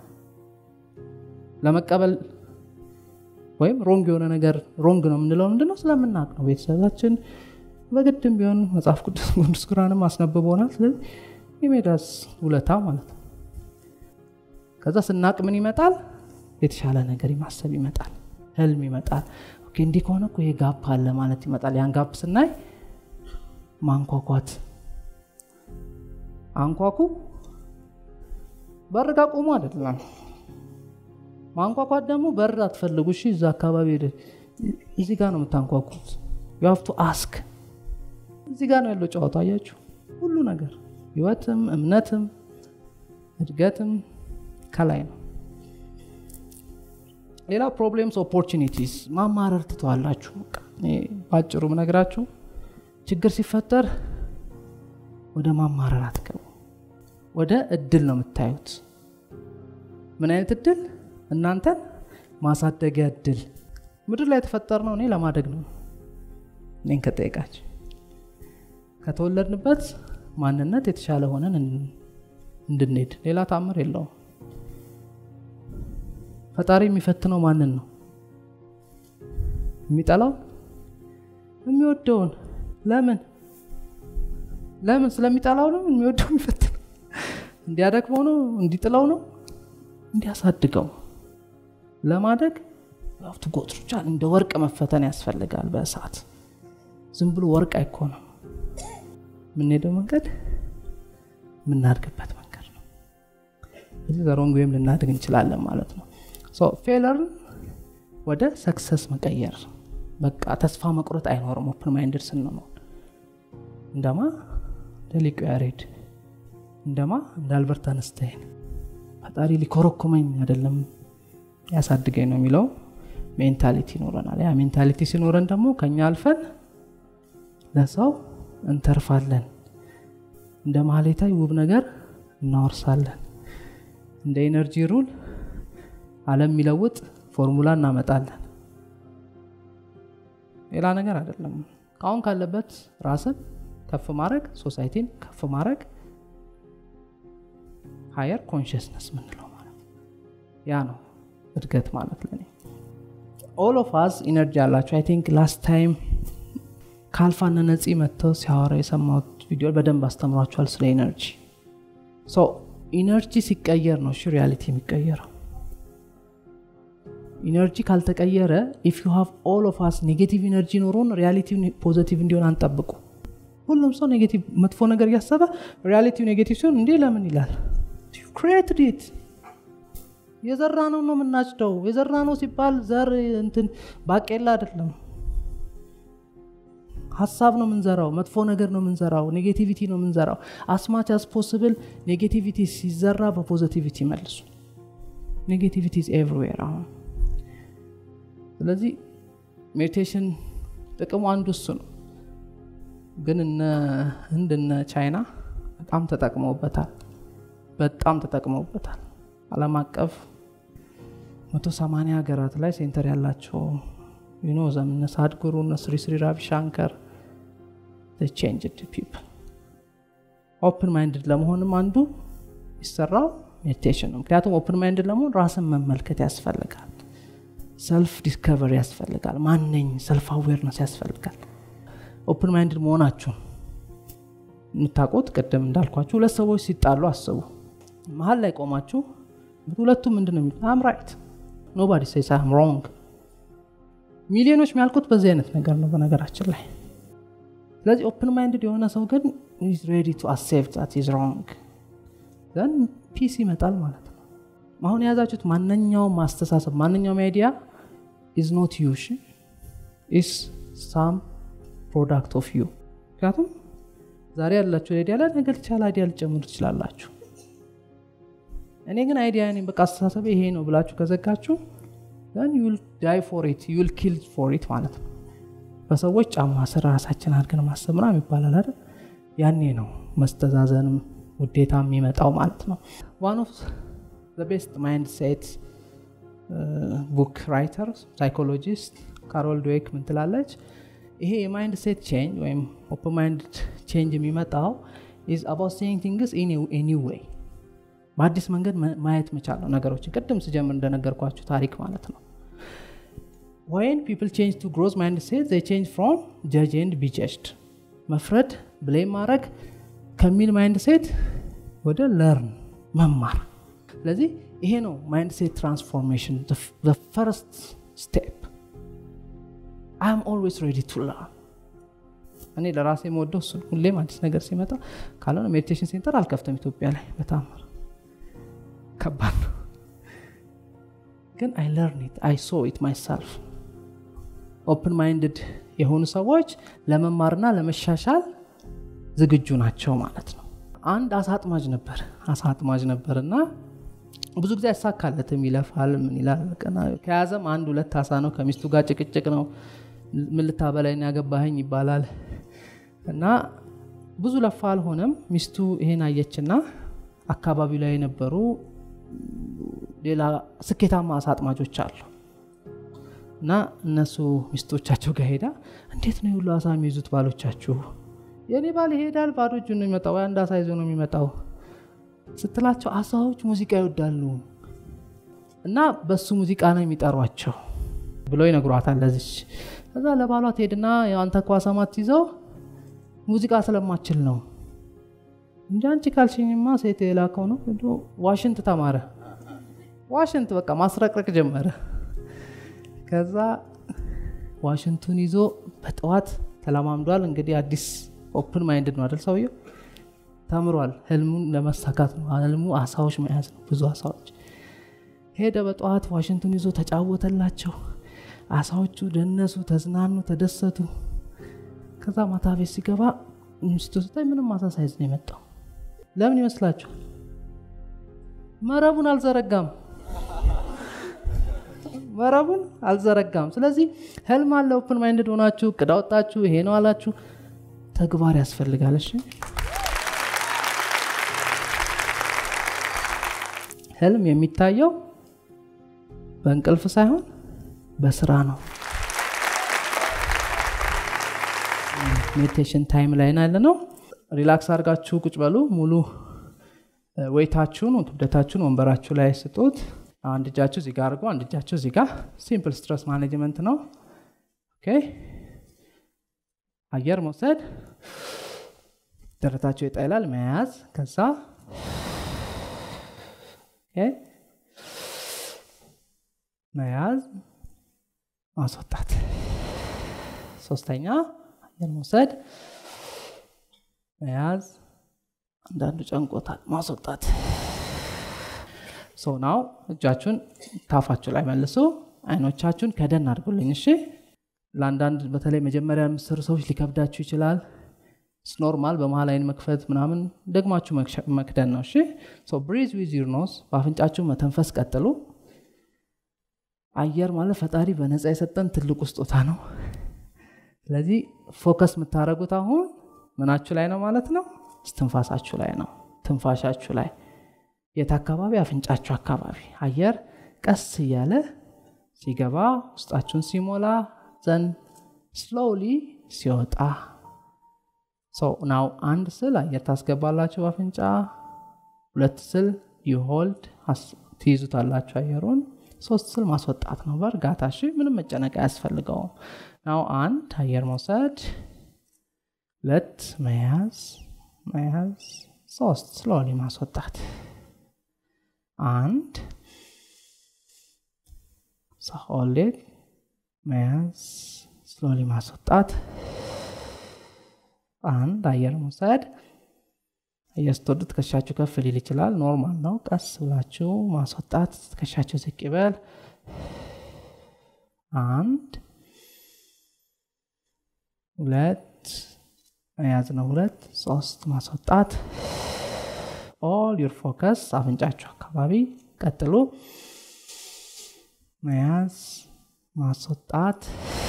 ለመቀበል ወይም ሮንግ የሆነ ነገር ሮንግ ነው የምንለው ምንድነው ስለምናቅ ነው ቤተሰባችን በግድም ቢሆን መጽሐፍ ቅዱስ ቁርአንም አስነብቦናል ስለዚህ ይመዳስ ውለታ ማለት ነው ከዛ ስናቅ ምን ይመጣል የተሻለ ነገር ማሰብ ይመጣል ህልም ይመጣል ኦኬ እንዲህ ከሆነ እኮ ይሄ ጋፕ አለ ማለት ይመጣል ያን ጋፕ ስናይ ማንኳኳት አንኳኩ በርጋ ቆሙ አይደለም ማንኳኳት ደግሞ በር አትፈልጉ እሺ እዛ አካባቢ እዚህ ጋር ነው የምታንኳኩት you have to ask እዚህ ጋር ነው ያለው ጨዋታ አያችሁ ሁሉ ነገር ህይወትም እምነትም እድገትም ከላይ ነው ሌላ ፕሮብሌምስ ኦፖርቹኒቲስ ማማረር ትተዋላችሁ ባጭሩ ምነግራችሁ ችግር ሲፈጠር ወደ ማማረር አትገቡ ወደ እድል ነው የምታዩት ምን አይነት እድል እናንተን ማሳደጊያ እድል ምድር ላይ ተፈጠር ነው እኔ ለማደግ ነው እኔን ከጠይቃችሁ ከተወለድንበት ማንነት የተሻለ ሆነን እንድንሄድ ሌላ ታምር የለውም ፈጣሪ የሚፈትነው ማንን ነው የሚጠላው የሚወደውን ለምን ስለሚጠላው ነው የሚወደው የሚፈትነው እንዲያደክመው ነው እንዲጥለው ነው እንዲያሳድገው ለማደግ አፍቱ ጎትሩቻል እንደ ወርቅ መፈተን ያስፈልጋል በእሳት ዝም ብሎ ወርቅ አይኮንም ምን ሄደው መንገድ ምናድግበት መንገድ ነው እዚህ ዘሮንግ ወይም ልናድግ እንችላለን ማለት ነው ሶ ፌለር ወደ ሰክሰስ መቀየር በቃ ተስፋ መቁረጥ አይኖርም ኦፕን ማይንድድ ስንሆን እንደማ ደሊቁ ያሬድ እንደማ እንዳልበርት አንስታይን ፈጣሪ ሊኮረኩመኝ አይደለም ያሳድገኝ ነው የሚለው ሜንታሊቲ ኖረናል ያ ሜንታሊቲ ሲኖረን ደግሞ ከኛ አልፈን ለሰው እንተርፋለን እንደ ማህሌታይ ውብ ነገር እናወርሳለን እንደ ኤነርጂ ሩል ዓለም የሚለውጥ ፎርሙላ እናመጣለን ሌላ ነገር አይደለም ካሁን ካለበት ራስን ከፍ ማድረግ ሶሳይቲን ከፍ ማድረግ ሃየር ኮንሽስነስ ምንለው ማለት ያ ነው እድገት ማለት ለኔ all of us energy አላችሁ I think last time ካልፋና ነፂ መተው ሲያወራ የሰማሁት ቪዲዮ በደንብ አስተምሯቸዋል ስለ ኤነርጂ so ኤነርጂ ሲቀየር ነው ሪያሊቲ የሚቀየረው ኤነርጂ ካልተቀየረ if you have all of us negative energy ኖሮን ሪያሊቲው ፖዚቲቭ እንዲሆን አንጠብቁ ሁሉም ሰው ኔጌቲቭ መጥፎ ነገር ያሰበ ሪያሊቲው ኔጌቲቭ ሲሆን እንዴ ለምን ይላል you created it የዘራነው ነው ምናጭደው የዘራነው ሲባል ዘር እንትን ባቄላ አይደለም ሐሳብ ነው ምንዘራው መጥፎ ነገር ነው ምንዘራው ኔጌቲቪቲ ነው ምንዘራው as much as possible ኔጌቲቪቲ ሲዘራ በፖዚቲቪቲ መልሱ ኔጌቲቪቲ is everywhere ስለዚህ ሜዲቴሽን ጥቅሙ አንዱ እሱ ነው ግን እነ ቻይና በጣም ተጠቅመውበታል ዓለም አቀፍ 180 ሀገራት ላይ ሴንተር ያላቸው ዘመነ ሳድጉሩ ስሪ ራቪ ሻንከር they changed the people open minded ለመሆንም አንዱ ይሰራው ሜዲቴሽን ነው ምክንያቱም open minded ለመሆን ራስን መመልከት ያስፈልጋል self discovery ያስፈልጋል ማንነኝ self awareness ያስፈልጋል open minded መሆናችሁ ምታቆት ቀደም እንዳልኳችሁ ሁለት ሰዎች ሲጣሉ አስቡ መሃል ላይ ቆማችሁ ሁለቱም ምንድነው I'm right nobody says I'm wrong ሚሊዮኖች የሚያልቁት በዚህ አይነት ነገር ነው በነገራችን ላይ ስለዚህ open minded የሆነ ሰው ግን is ready to accept that is wrong then peace ይመጣል ማለት ነው አሁን ያዛችሁት ማንኛውም ማስተሳሰብ ማንኛውም አይዲያ is not you is some product of you ምክንያቱም ዛሬ ያላችሁ አይዲያ ላይ ነገ ቻላ አይዲያ ልጨምሩ ትችላላችሁ እኔ ግን አይዲያ ነኝ በቃ አስተሳሰብ ይሄ ነው ብላችሁ ከዘጋችሁ then you will die for it you will kill for it ማለት ነው በሰዎች ጫማ ስራ ራሳችን አድርገን ማሰብና ይባላል አይደል ያኔ ነው መስተዛዘንም ውዴታም የሚመጣው ማለት ነው one of the best mindset book writers psychologist ካሮል ድዌክ ምን ትላለች ይሄ የማይንድሴት ቼንጅ ወይም ኦፕን ማይንድ ቼንጅ የሚመጣው is about seeing things in a new way በአዲስ መንገድ ማየት መቻል ነው ነገሮችን ቅድም ስጀምር እንደነገርኳችሁ ታሪክ ማለት ነው when people change to growth mindset they change from judge and be judged መፍረድ blame ማድረግ ከሚል mindset ወደ learn መማር ስለዚህ ይሄ ነው mindset transformation the first step I am always ready to learn እኔ ለራሴ የምወደው እሱ ሁሌም አዲስ ነገር ሲመጣ ካልሆነ ሜዲቴሽን ሴንተር አልከፍተም ኢትዮጵያ ላይ በጣም ከባድ ነው ግን I learned it I saw it myself open minded የሆኑ ሰዎች ለመማርና ለመሻሻል ዝግጁ ናቸው ማለት ነው አንድ አሳጥማጅ ነበርና ብዙ ጊዜ ያሳካለትም ይለፋል ምን ይላል ከያዘም አንድ ሁለት አሳ ነው ከሚስቱ ጋር ጭቅጭቅ ነው ምን ልታበላይና ያገባኸኝ ይባላል እና ብዙ ለፋል ሆነም ሚስቱ ይሄን አየችና አካባቢው ላይ የነበሩ ሌላ ስኬታማ አሳጥማጆች አሉ እና እነሱ ሚስቶቻቸው ጋር ሄዳ እንዴት ነው ሁሉ አሳ የሚይዙት ባሎቻችሁ የኔ ባል ይሄዳል ባዶ እጁን ነው የሚመጣው አንድ አሳ ይዞ ነው የሚመጣው ስትላቸው አሳዎች ሙዚቃ ይወዳሉ እና በሱ ሙዚቃ ነው የሚጠሯቸው ብለው ይነግሯታል ለዚህ ከዛ ለባሏ ትሄድና አንተ ኳሳማት ይዘው ሙዚቃ ስለማችል ነው እንጂ አንቺ ካልሽኝማ ሴት የላከው ነው ዋሽንት ተማረ ዋሽንት በቃ ማስረቅረቅ ጀመረ ከዛ ዋሽንቱን ይዞ በጠዋት ተለማምዷል እንግዲህ አዲስ ኦፕን ማይንድድ ነው አይደል ሰውየው ተምሯል ህልሙን ለማሳካት ነው ህልሙ አሳዎች መያዝ ነው ብዙ አሳዎች ሄደ በጠዋት ዋሽንቱን ይዞ ተጫወተላቸው አሳዎቹ ደነሱ ተዝናኑ ተደሰቱ ከዛ ማታ ቤት ሲገባ ሚስቱ ስታይ ምንም አሳ ሳይዝ ነው የመጣው ለምን ይመስላችሁ መረቡን አልዘረጋም ስለዚህ ህልም አለ ኦፕን ማይንድድ ሆናችሁ ቅዳውጣችሁ ይሄ ነው አላችሁ ተግባር ያስፈልጋል እሺ ህልም የሚታየው በእንቅልፍ ሳይሆን በስራ ነው ሜዲቴሽን ታይም ላይ ነው ሪላክስ አድርጋችሁ ቁጭ በሉ ሙሉ ዌይታችሁን ክብደታችሁን ወንበራችሁ ላይ ስጡት አንድ እጃችሁ እዚህ ጋር አድርጉ አንድ እጃችሁ እዚህ ጋር ሲምፕል ስትረስ ማኔጅመንት ነው ኦኬ አየር መውሰድ ደረታችሁ ይጣላል መያዝ ከዛ ኦኬ መያዝ ማስወጣት ሶስተኛ አየር መውሰድ መያዝ አንዳንዱ ጨንቆታል ማስወጣት ሶ ናው እጃችሁን ታፋችሁ ላይ መልሱ አይኖቻችሁን ከደን አድርጉልኝ እሺ ለአንዳንድ በተለይ መጀመሪያ የምትሰሩ ሰዎች ሊከብዳችሁ ይችላል ኖርማል በመሃል አይን መክፈት ምናምን ደግማችሁ መክደን ነው እሺ ሶ ብሪዝ ዊዝ ዩር ኖዝ በአፍንጫችሁ መተንፈስ ቀጥሉ አየር ማለት ፈጣሪ በነፃ የሰጠን ትልቁ ስጦታ ነው ስለዚህ ፎከስ የምታደርጉት አሁን ምናችሁ ላይ ነው ማለት ነው ትንፋሳችሁ ላይ ነው ትንፋሻችሁ ላይ የት አካባቢ አፍንጫችሁ አካባቢ አየር ቀስ እያለ ሲገባ ውስጣችሁን ሲሞላ ዘን ስሎሊ ሲወጣ ሶ ናው አንድ ስል አየር ታስገባላችሁ በአፍንጫ ሁለት ስል you hold ትይዙታላችሁ አየሩን ሶስት ስል ማስወጣት ነው በእርጋታ እሺ ምንም መጨነቅ አያስፈልገውም ናው አንድ አየር መውሰድ ሁለት መያዝ ሶስት ስሎሊ ማስወጣት አንድ hold it መያዝ ስሎሊ ማስወጣት አንድ አየር መውሰድ እያስተወዱ ትከሻችሁ ከፍ ሊል ይችላል ኖርማል ነው ቀስ ብላችሁ ማስወጣት ትከሻችሁ ዝቅ ይበል አንድ ሁለት መያዝ ነው 2 3 ማስወጣት all your focus አፍንጫችሁ አካባቢ ቀጥሉ መያዝ ማስወጣት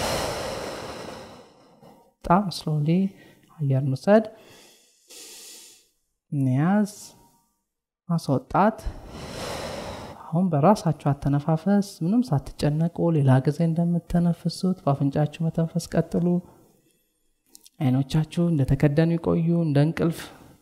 በጣም slowly አየር መውሰድ መያዝ ማስወጣት አሁን በራሳችሁ አተነፋፈስ ምንም ሳትጨነቁ ሌላ ጊዜ እንደምትተነፍሱት በአፍንጫችሁ መተንፈስ ቀጥሉ አይኖቻችሁ እንደተከደኑ ይቆዩ እንደ እንቅልፍ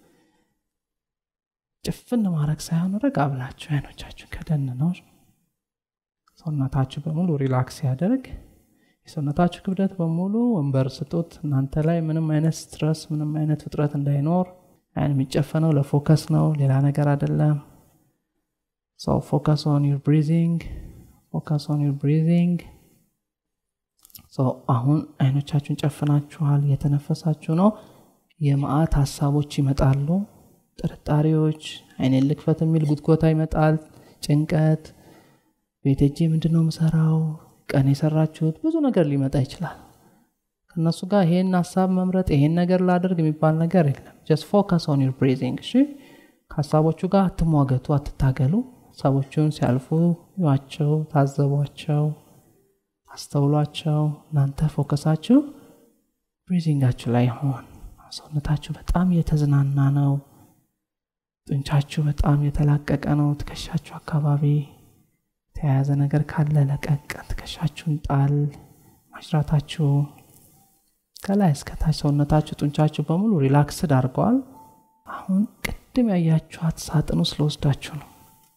ጭፍን ማድረግ ሳይሆን ረጋ ብላችሁ አይኖቻችሁን ከደን ነው ሰውነታችሁ በሙሉ ሪላክስ ያደርግ የሰውነታችሁ ክብደት በሙሉ ወንበር ስጡት እናንተ ላይ ምንም አይነት ስትረስ ምንም አይነት ውጥረት እንዳይኖር አይን የሚጨፈነው ለፎከስ ነው ሌላ ነገር አይደለም so focus on your breathing so አሁን አይኖቻችሁን ጨፍናችኋል የተነፈሳችሁ ነው የማአት ሐሳቦች ይመጣሉ ጥርጣሬዎች አይኔን ልክፈት የሚል ጉትጎታ ይመጣል ጭንቀት ቤቴጂ ምንድነው መሰራው ቀን የሰራችሁት ብዙ ነገር ሊመጣ ይችላል ከነሱ ጋር ይሄን ሐሳብ መምረጥ ይሄን ነገር ላደርግ የሚባል ነገር የለም just focus on your breathing እሺ ሐሳቦቹ ጋር አትሟገቱ አትታገሉ ሐሳቦቹን ሲያልፉ ያቸው ታዘቧቸው አስተውሏቸው እናንተ ፎከሳችሁ ብሪዚንጋችሁ ላይ ሆን ሰውነታችሁ በጣም የተዝናና ነው ጡንቻችሁ በጣም የተላቀቀ ነው ትከሻችሁ አካባቢ ተያያዘ ነገር ካለ ለቀቅ ትከሻችሁን ጣል ማጅራታችሁ ከላይ እስከ ታች ሰውነታችሁ ጡንቻችሁ በሙሉ ሪላክስድ አድርጓል አሁን ቅድም ያያችኋት ሳጥን ውስጥ ለወስዳችሁ ነው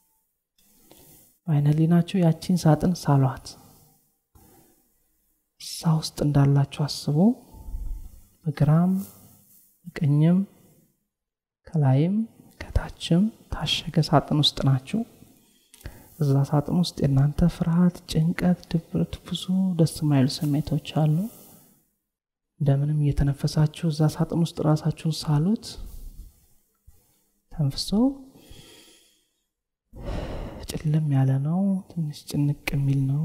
አይነሊናችሁ ያቺን ሳጥን ሳሏት ሳውስጥ እንዳላችሁ አስቡ በግራም በቀኝም ከላይም ከታችም ታሸገ ሳጥን ውስጥ ናችሁ እዛ ሳጥን ውስጥ እናንተ ፍርሃት ጭንቀት ድብርት ብዙ ደስ የማይሉ ስሜቶች አሉ እንደምንም እየተነፈሳችሁ እዛ ሳጥን ውስጥ ራሳችሁን ሳሉት ተንፍሶ ጭልም ያለ ነው ትንሽ ጭንቅ የሚል ነው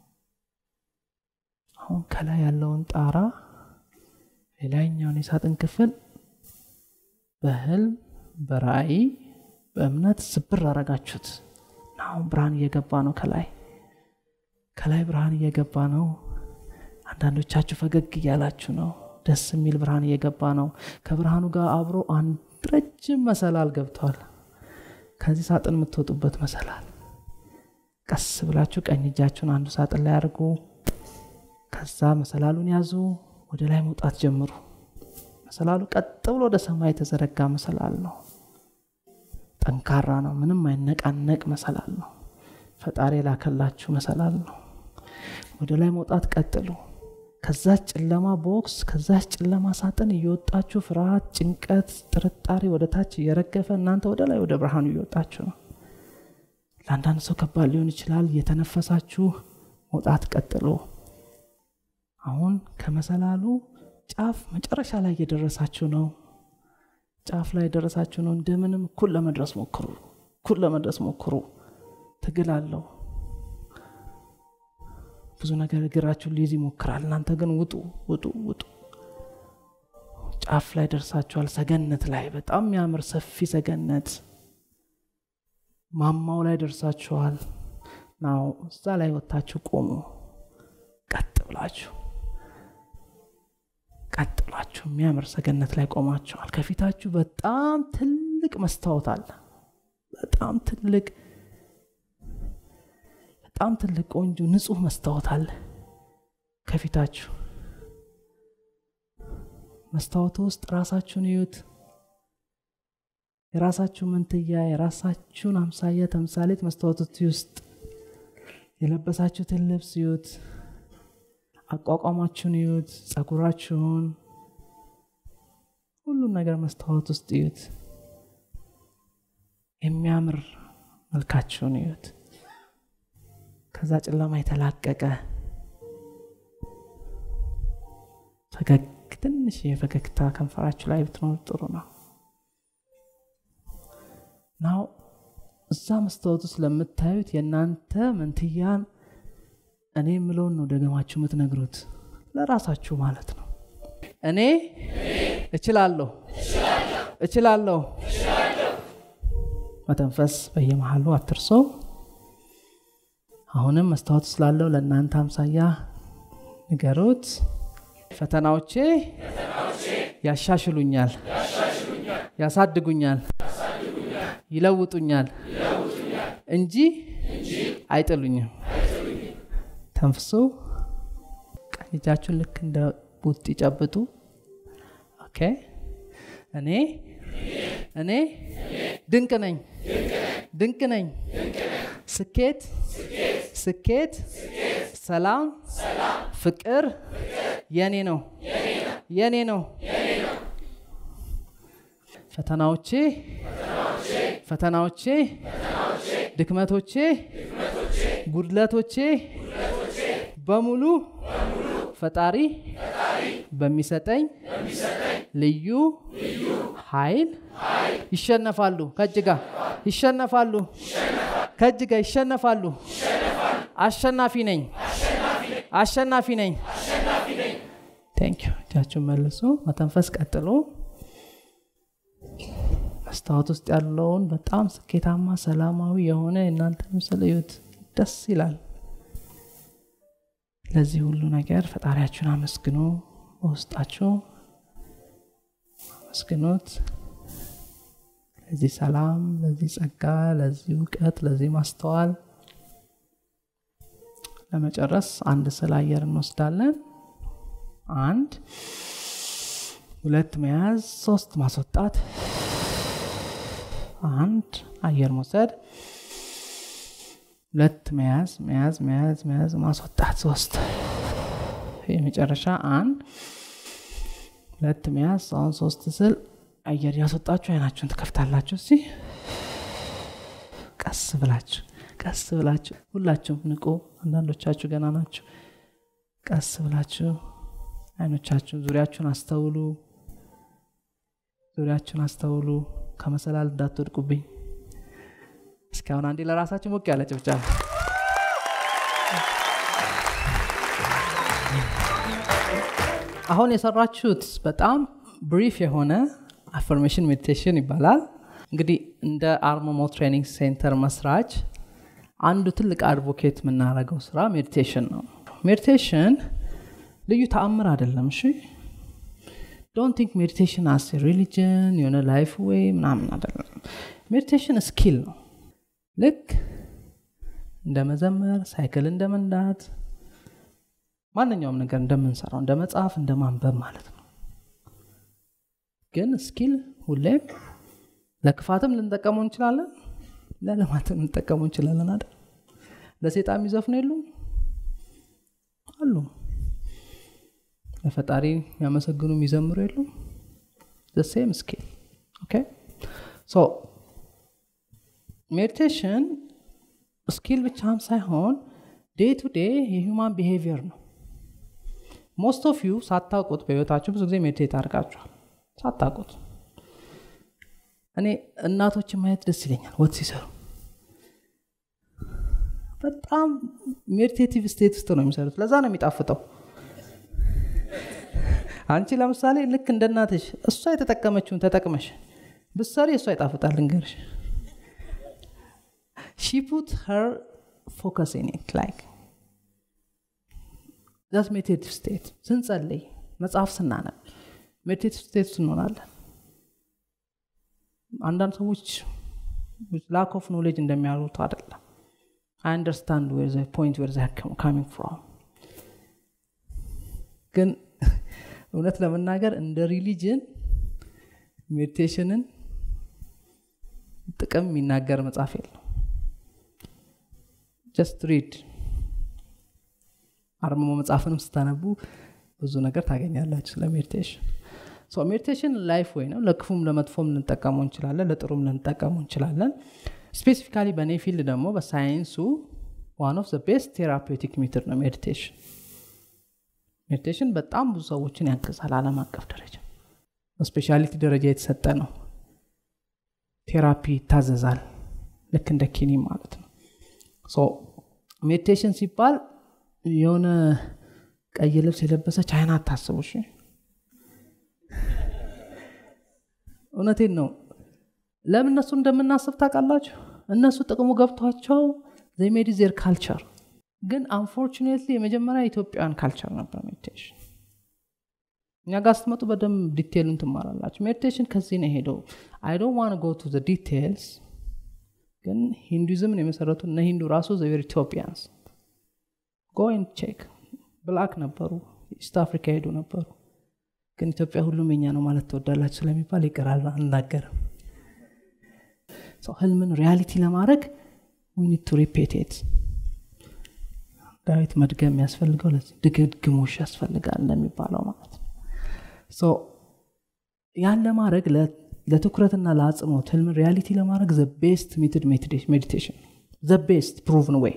አሁን ከላይ ያለውን ጣራ ሌላኛውን የሳጥን ክፍል በህልም በራእይ በእምነት ስብር አረጋችሁት አሁን ብርሃን እየገባ ነው ከላይ ብርሃን እየገባ ነው አንዳንዶቻችሁ ፈገግ እያላችሁ ነው ደስ የሚል ብርሃን እየገባ ነው ከብርሃኑ ጋር አብሮ አንድ ረጅም መሰላል ገብቷል ከዚህ ሳጥን የምትወጡበት መሰላል ቀስ ብላችሁ ቀኝ እጃችሁን አንዱ ሳጥን ላይ አድርጉ ከዛ መሰላሉን ያዙ ወደ ላይ መውጣት ጀምሩ መሰላሉ ቀጥ ብሎ ወደ ሰማይ ተዘረጋ መሰላል ነው ጠንካራ ነው ምንም አይነቃነቅ መሰላል ነው ፈጣሪ ላከላችሁ መሰላል ነው ወደ ላይ መውጣት ቀጥሉ ከዛ ጨለማ ቦክስ ከዛ ጨለማ ሳጥን እየወጣችሁ ፍርሃት ጭንቀት ጥርጣሬ ወደ ታች እየረገፈ እናንተ ወደ ላይ ወደ ብርሃኑ እየወጣችሁ ነው ለአንዳንድ ሰው ከባድ ሊሆን ይችላል እየተነፈሳችሁ መውጣት ቀጥሉ አሁን ከመሰላሉ ጫፍ መጨረሻ ላይ እየደረሳችሁ ነው ጫፍ ላይ ደረሳችሁ ነው እንደምንም እኩል ለመድረስ ሞክሩ ትግላለው ብዙ ነገር እግራችሁ ሊይዝ ይሞክራል እናንተ ግን ውጡ ጫፍ ላይ ደርሳችኋል ሰገነት ላይ በጣም የሚያምር ሰፊ ሰገነት ማማው ላይ ደርሳችኋል ናው እዛ ላይ ወጣችሁ ቆሙ ቀጥ ብላችሁ የሚያምር ሰገነት ላይ ቆማችኋል ከፊታችሁ በጣም ትልቅ መስታወት አለ በጣም ትልቅ ቆንጆ ንጹህ መስታወት አለ ከፊታችሁ መስታወቱ ውስጥ ራሳችሁን እዩት የራሳችሁ መንትያ የራሳችሁን አምሳያ ተምሳሌት መስታወቱ ውስጥ የለበሳችሁትን ልብስ እዩት አቋቋማችሁን እዩት ጸጉራችሁን ሁሉ ነገር መስታወት ውስጥ እዩት የሚያምር መልካችሁን እዩት ከዛ ጨለማ የተላቀቀ ፈገግ ትንሽ የፈገግታ ከንፈራችሁ ላይ ብትኖር ጥሩ ነው ናው እዛ መስታወት ውስጥ ለምታዩት የናንተ መንትያን እኔ ምለውን ነው ደገማችሁ የምትነግሩት ለራሳችሁ ማለት ነው እኔ እችላለሁ እችላለሁ መተንፈስ በየመሃሉ አትርሶ አሁንም መስታወት ስላለው ለእናንተ አምሳያ ንገሩት ፈተናዎቼ ያሻሽሉኛል ያሳድጉኛል ይለውጡኛል እንጂ አይጥሉኝም ተንፍሱ ቀኝ እጃችሁን ልክ እንደ ቡጥ ይጨብጡ ኦኬ እኔ ድንቅ ነኝ ስኬት ሰላም ፍቅር የኔ ነው ፈተናዎቼ ድክመቶቼ ጉድለቶቼ በሙሉ ፈጣሪ በሚሰጠኝ ልዩ ኃይል ይሸነፋሉ ከጅጋ ይሸነፋሉ አሸናፊ ነኝ Thank you ጃችሁ መልሱ መተንፈስ ቀጥሎ መስታወት ውስጥ ያለውን በጣም ስኬታማ ሰላማዊ የሆነ እናንተ ምስልዩት ደስ ይላል ለዚህ ሁሉ ነገር ፈጣሪያችሁን አመስግኑ ወስጣችሁ አመስግኑት ለዚህ ሰላም ለዚህ ጸጋ ለዚህ ዕውቀት ለዚህ ማስተዋል ለመጨረስ አንድ ስላየር እንወስዳለን 1 2 መያዝ 3 ማስወጣት 1 አየር መውሰድ 2 መያዝ ማስወጣት 3 የመጨረሻ 1 2 መያዝ 3 ስል አየር ያስወጣችሁ አይናችሁን ተከፍታላችሁ እሺ ቀስ ብላችሁ ሁላችሁም ንቁ አንዳንዶቻችሁ ገና ናችሁ ቀስ ብላችሁ አይኖቻችሁን ዙሪያችሁን አስተውሉ ከመሰላል እንዳትወድቁብኝ እስካሁን አንዴ ለራሳችሁ ሞቅ ያለ ጭብጨባ አሁን የሰራችሁት በጣም ብሪፍ የሆነ አፈርሜሽን ሜዲቴሽን ይባላል እንግዲህ እንደ አርምሞ ትሬኒንግ ሴንተር መስራች አንዱ ትልቅ አድቮኬት የምናደርገው ስራ ሜዲቴሽን ነው ሜዲቴሽን ልዩ ተአምር አይደለም እሺ don't think meditation as a religion የሆነ ላይፍ ወይ ምናምን አይደለም ሜዲቴሽን ስኪል ነው ልክ እንደ መዘመር ሳይክል እንደ መንዳት ማንኛውም ነገር እንደምንሰራው እንደ መጽሐፍ እንደ ማንበብ ማለት ነው ግን ስኪል ሁሌም ለክፋትም ልንጠቀመው እንችላለን ለልማትም ልንጠቀመው እንችላለን አይደል ለሰይጣን የሚዘፍኑ የሉም አሉ ለፈጣሪ የሚያመሰግኑ የሚዘምሩ የሉም the same skill okay so meditation skill ብቻም ሳይሆን day to day የhuman behavior ነው most of you ሳታውቁት በህይወታችሁ ብዙ ጊዜ ሜዲቴት አድርጋችኋል ሳታውቁት እኔ እናቶችን ማየት ደስ ይለኛል ወጥ ሲሰሩ በጣም ሜዲቴቲቭ ስቴት ውስጥ ነው የሚሰሩት ለዛ ነው የሚጣፍጠው አንቺ ለምሳሌ ልክ እንደናትሽ እሷ የተጠቀመችውን ተጠቅመሽ ብትሰሪ እሷ ይጣፍጣል እንገርሽ she put her focus in it like that's meditative state ስንጸልይ መጽሐፍ ስናነብ meditative state እንሆናለን አንዳንድ ሰዎች lack of knowledge እንደሚያሉት አይደለም I understand where the point where they are coming from ግን እውነት ለመናገር እንደ ሪሊጅን ሜዲቴሽንን ጥቅም የሚናገር መጽሐፍ የለም just read አርምሞ መጽሐፍንም ስታነቡ ብዙ ነገር ታገኛላችሁ ለሜዲቴሽን so meditation life way ነው ለክፉም ለመጥፎም ልንጠቀመው እንችላለን ለጥሩም ልንጠቀመው እንችላለን ስፔሲፊካሊ በኔ ፊልድ ደግሞ በሳይንሱ one of the best therapeutic method ነው ሜዲቴሽን በጣም ብዙ ሰዎችን ያግዛል ዓለም አቀፍ ደረጃ በስፔሻሊቲ ደረጃ የተሰጠ ነው ቴራፒ ታዘዛል ልክ እንደ ኪኒን ማለት ነው ሶ ሜዲቴሽን ሲባል የሆነ ቀይ ልብስ የለበሰች አይና ታስቡሽ እውነቴን ነው ለምን እነሱ እንደምናስብ ታውቃላችሁ እነሱ ጥቅሙ ገብቷቸው they made it their culture ግን unfortunately የመጀመሪያ ኢትዮጵያን ካልቸር ነበር ሜዲቴሽን እኛ ጋር ስትመጡ በደም ዲቴይሉን ትማራላችሁ ሜዲቴሽን ከዚህ ነው ሄደው I don't want to go to the details ግን ሂንዱይዝምን የመሰረቱ እነ ሂንዱ ራሱ they were Ethiopians go and check ብላክ ነበሩ ኢስት አፍሪካ ሄዱ ነበሩ ግን ኢትዮጵያ ሁሉም የኛ ነው ማለት ተወዳላችሁ ስለሚባል ይቀራል አንናገርም ህልምን ሪያሊቲ ለማድረግ we need to repeat it ዳዊት መድገም ያስፈልገው ድግግሞሽ ያስፈልጋል እንደሚባለው ማለት ነው so ያን ለማድረግ ለትኩረትና ለአጽንኦት ህልምን ሪያሊቲ ለማድረግ the best method meditation the best proven way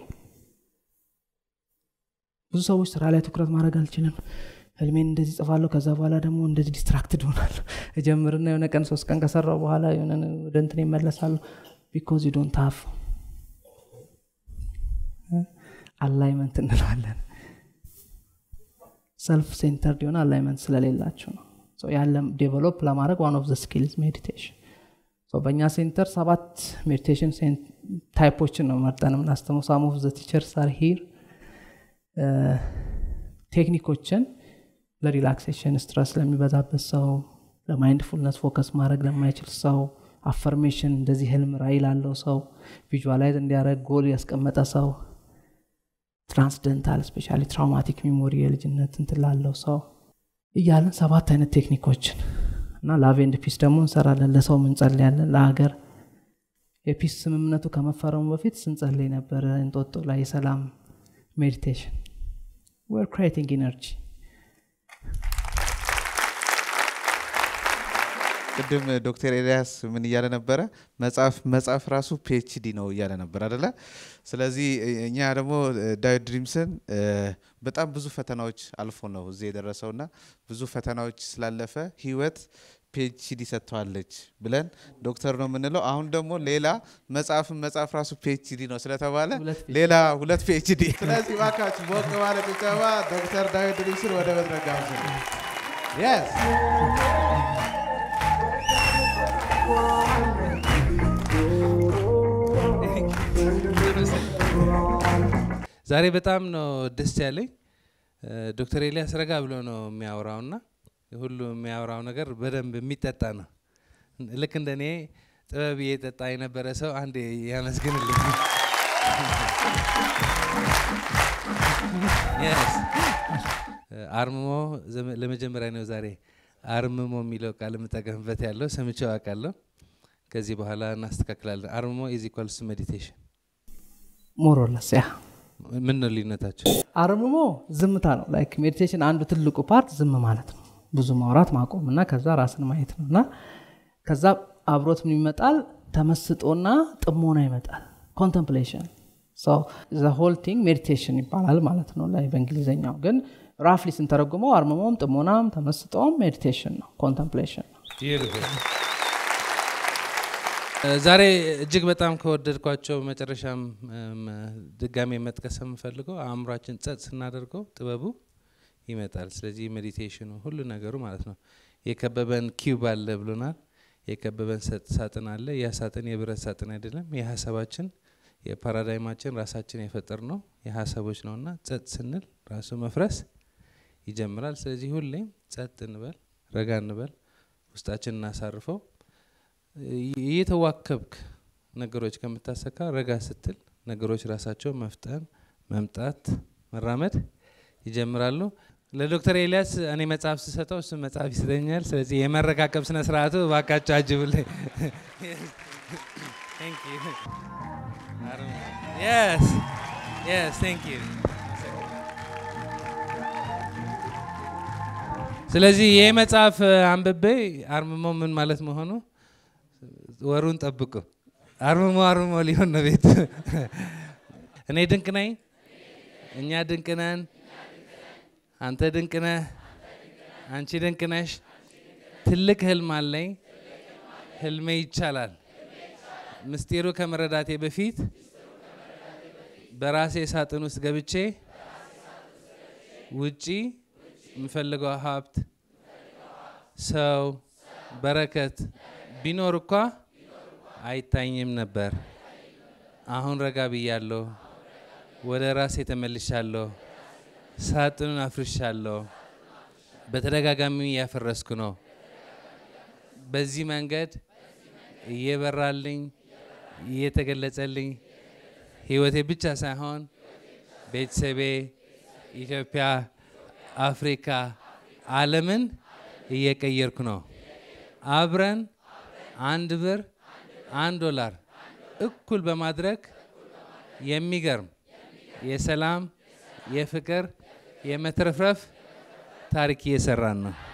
ብዙ ሰዎች ስራ ላይ ትኩረት ማድረግ አልችልም ህልሜን እንደዚህ ጽፋለሁ ከዛ በኋላ ደግሞ እንደዚህ ዲስትራክትድ ሆናለሁ እጀምርና የሆነ ቀን 3 ቀን ከሰራው በኋላ የሆነ ወደ እንትን ይመለሳለሁ because you don't have alignment እንላለን self centered የሆነ alignment ስለሌላችሁ ነው so ያለም ዴቨሎፕ ለማድረግ one of the skills meditation so በእኛ ሴንተር 7 meditation ታይፖችን ነው መርጠን እናስተምረው some of the teachers are here ቴክኒኮችን ለሪላክሴሽን ስትረስ ለሚበዛበት ሰው ለማይንድፉልነስ ፎከስ ማድረግ ለማይችል ሰው አፈርሜሽን እንደዚህ ህልም ራዕይ ላለው ሰው ቪዥዋላይዝ እንዲያደርግ ጎል ያስቀመጠ ሰው ትራንስደንታል ስፔሻሊ ትራውማቲክ ሜሞሪ የልጅነት እንትን ላለው ሰው እያለን 7 አይነት ቴክኒኮችን እና ላቭ ኤንድ ፒስ ደግሞ እንሰራለን ለሰው እንጸልያለን ለሀገር የፒስ ስምምነቱ ከመፈረሙ በፊት ስንጸልይ ነበር እንጦጦ ላይ የሰላም ሜዲቴሽን we're creating energy ቅድም ዶክተር ኤልያስ ምን ይያለ ነበር መጻፍ ራሱ PhD ነው ይያለ ነበር አይደለ ስለዚህ እኛ ደግሞ ዳዊት ድሪምስን በጣም ብዙ ፈተናዎች አልፎ ነው እዚህ የደረሰውና ብዙ ፈተናዎች ስላለፈ ህይወት PhD ሰጥቷለች ብለን ዶክተር ነው ምንለው አሁን ደግሞ ሌላ መጻፍ ራሱ PhD ነው ስለተባለ ሌላ 2 PhD ስለዚህ ዋካች ቦክ ማለት ተባ ዶክተር ዳዊት ድሪምስን ወደ መድረጋው yes ዛሬ በጣም ነው ደስ ያለኝ ዶክተር ኤልያስ ረጋ ብሎ ነው የሚያወራውና ሁሉ የሚያወራው ነገር በደንብ የሚጠጣ ነው ልክ እንደኔ ጥበብ እየጠጣ የነበረ ሰው አንዴ ያመስግንልኝ yes አርምሞ ለመጀመሪያ ነው ዛሬ አርምሞ የሚለው ቃል መጠቀምበት ያለው ሰምቼው አውቃለሁ ከዚህ በኋላ እናስተካክላለን አርምሞ is equals to meditation more or less ምን ነው ልዩነታቸው አርምሞ ዝምታ ነው ላይክ ሜዲቴሽን አንዱ ትልቁ ፓርት ዝም ማለት ነው ብዙ ማውራት ማቆምና ከዛ ራስን ማየት ነውና ከዛ አብሮት ምን ይመጣል ተመስጦና ጥሞና ይመጣል contemplation so the whole thing meditation ይባላል ማለት ነው ላይ በእንግሊዘኛው ግን ራፍሊ ስንተረጉመው አርምሞም ጥሞናም ተመስጦም ሜዲቴሽን ነው contemplation ዛሬ እጅግ በጣም ከወደድኳቸው መጨረሻም ድጋሜ መጥቀስም ፈልገው አእምሯችን ጸጥ ስናደርገው ጥበቡ ይመጣል ስለዚህ ሜዲቴሽኑ ሁሉ ነገሩ ማለት ነው የከበበን ኪዩብ አለ ብሎናል የከበበን ሳጥን አለ ያ ሳጥን የብረት ሳጥን አይደለም የሐሳባችን የፓራዳይማችን ራሳችን የፈጠርነው የሐሳቦች ነውና ጸጥ ስንል ራሱ መፍረስ ይጀምራል ስለዚህ ሁሌም ጸጥ እንበል ረጋ እንበል ውስጣችን እናሳርፈው እየተዋከብክ ነገሮች ከምታሰካ ረጋ ስትል ነገሮች ራሳቸው መፍጠን መምጣት መራመድ ይጀምራሉ ለዶክተር ኤልያስ እኔ መጽሐፍ ስሰጠው እሱ መጽሐፍ ይሰጠኛል ስለዚህ የመረካከብ ስነ ስርዓቱ ባካችሁ አጅቡልኝ thank you yes thank you ስለዚህ ይሄ መጽሐፍ አንብቤ አርምሞ ምን ማለት መሆኑ ወሩን ጠብቁ አርምሞ ሊሆን ነው ቤት እኔ ድንቅ ነኝ እኛ ድንቅ ነን አንተ ድንቅ ነህ አንቺ ድንቅ ነሽ ትልቅ ህልም አለኝ ህልሜ ይቻላል ምስጢሩ ከመረዳቴ በፊት በራሴ ሳጥን ውስጥ ገብቼ ውጪ ምፈልገው ሀብት ሰው በረከት ቢኖር እንኳ አይታኝም ነበር። አሁን ረጋ ብያለሁ፣ ወደ ራሴ ተመልሻለሁ፣ ሳጥኑን አፍርሻለሁ፣ በተደጋጋሚ ያፈረስኩ ነው። በዚህ መንገድ እየበራልኝ እየተገለጸልኝ ህይወቴ ብቻ ሳይሆን ቤተሰቤ፣ ኢትዮጵያ፣ አፍሪካ፣ ዓለምን እየቀየርኩ ነው። አብረን $1 $1 እኩል በማድረግ የሚገርም የሰላም፣ የፍቅር፣ የመትረፍረፍ ታሪክ እየሰራን ነው።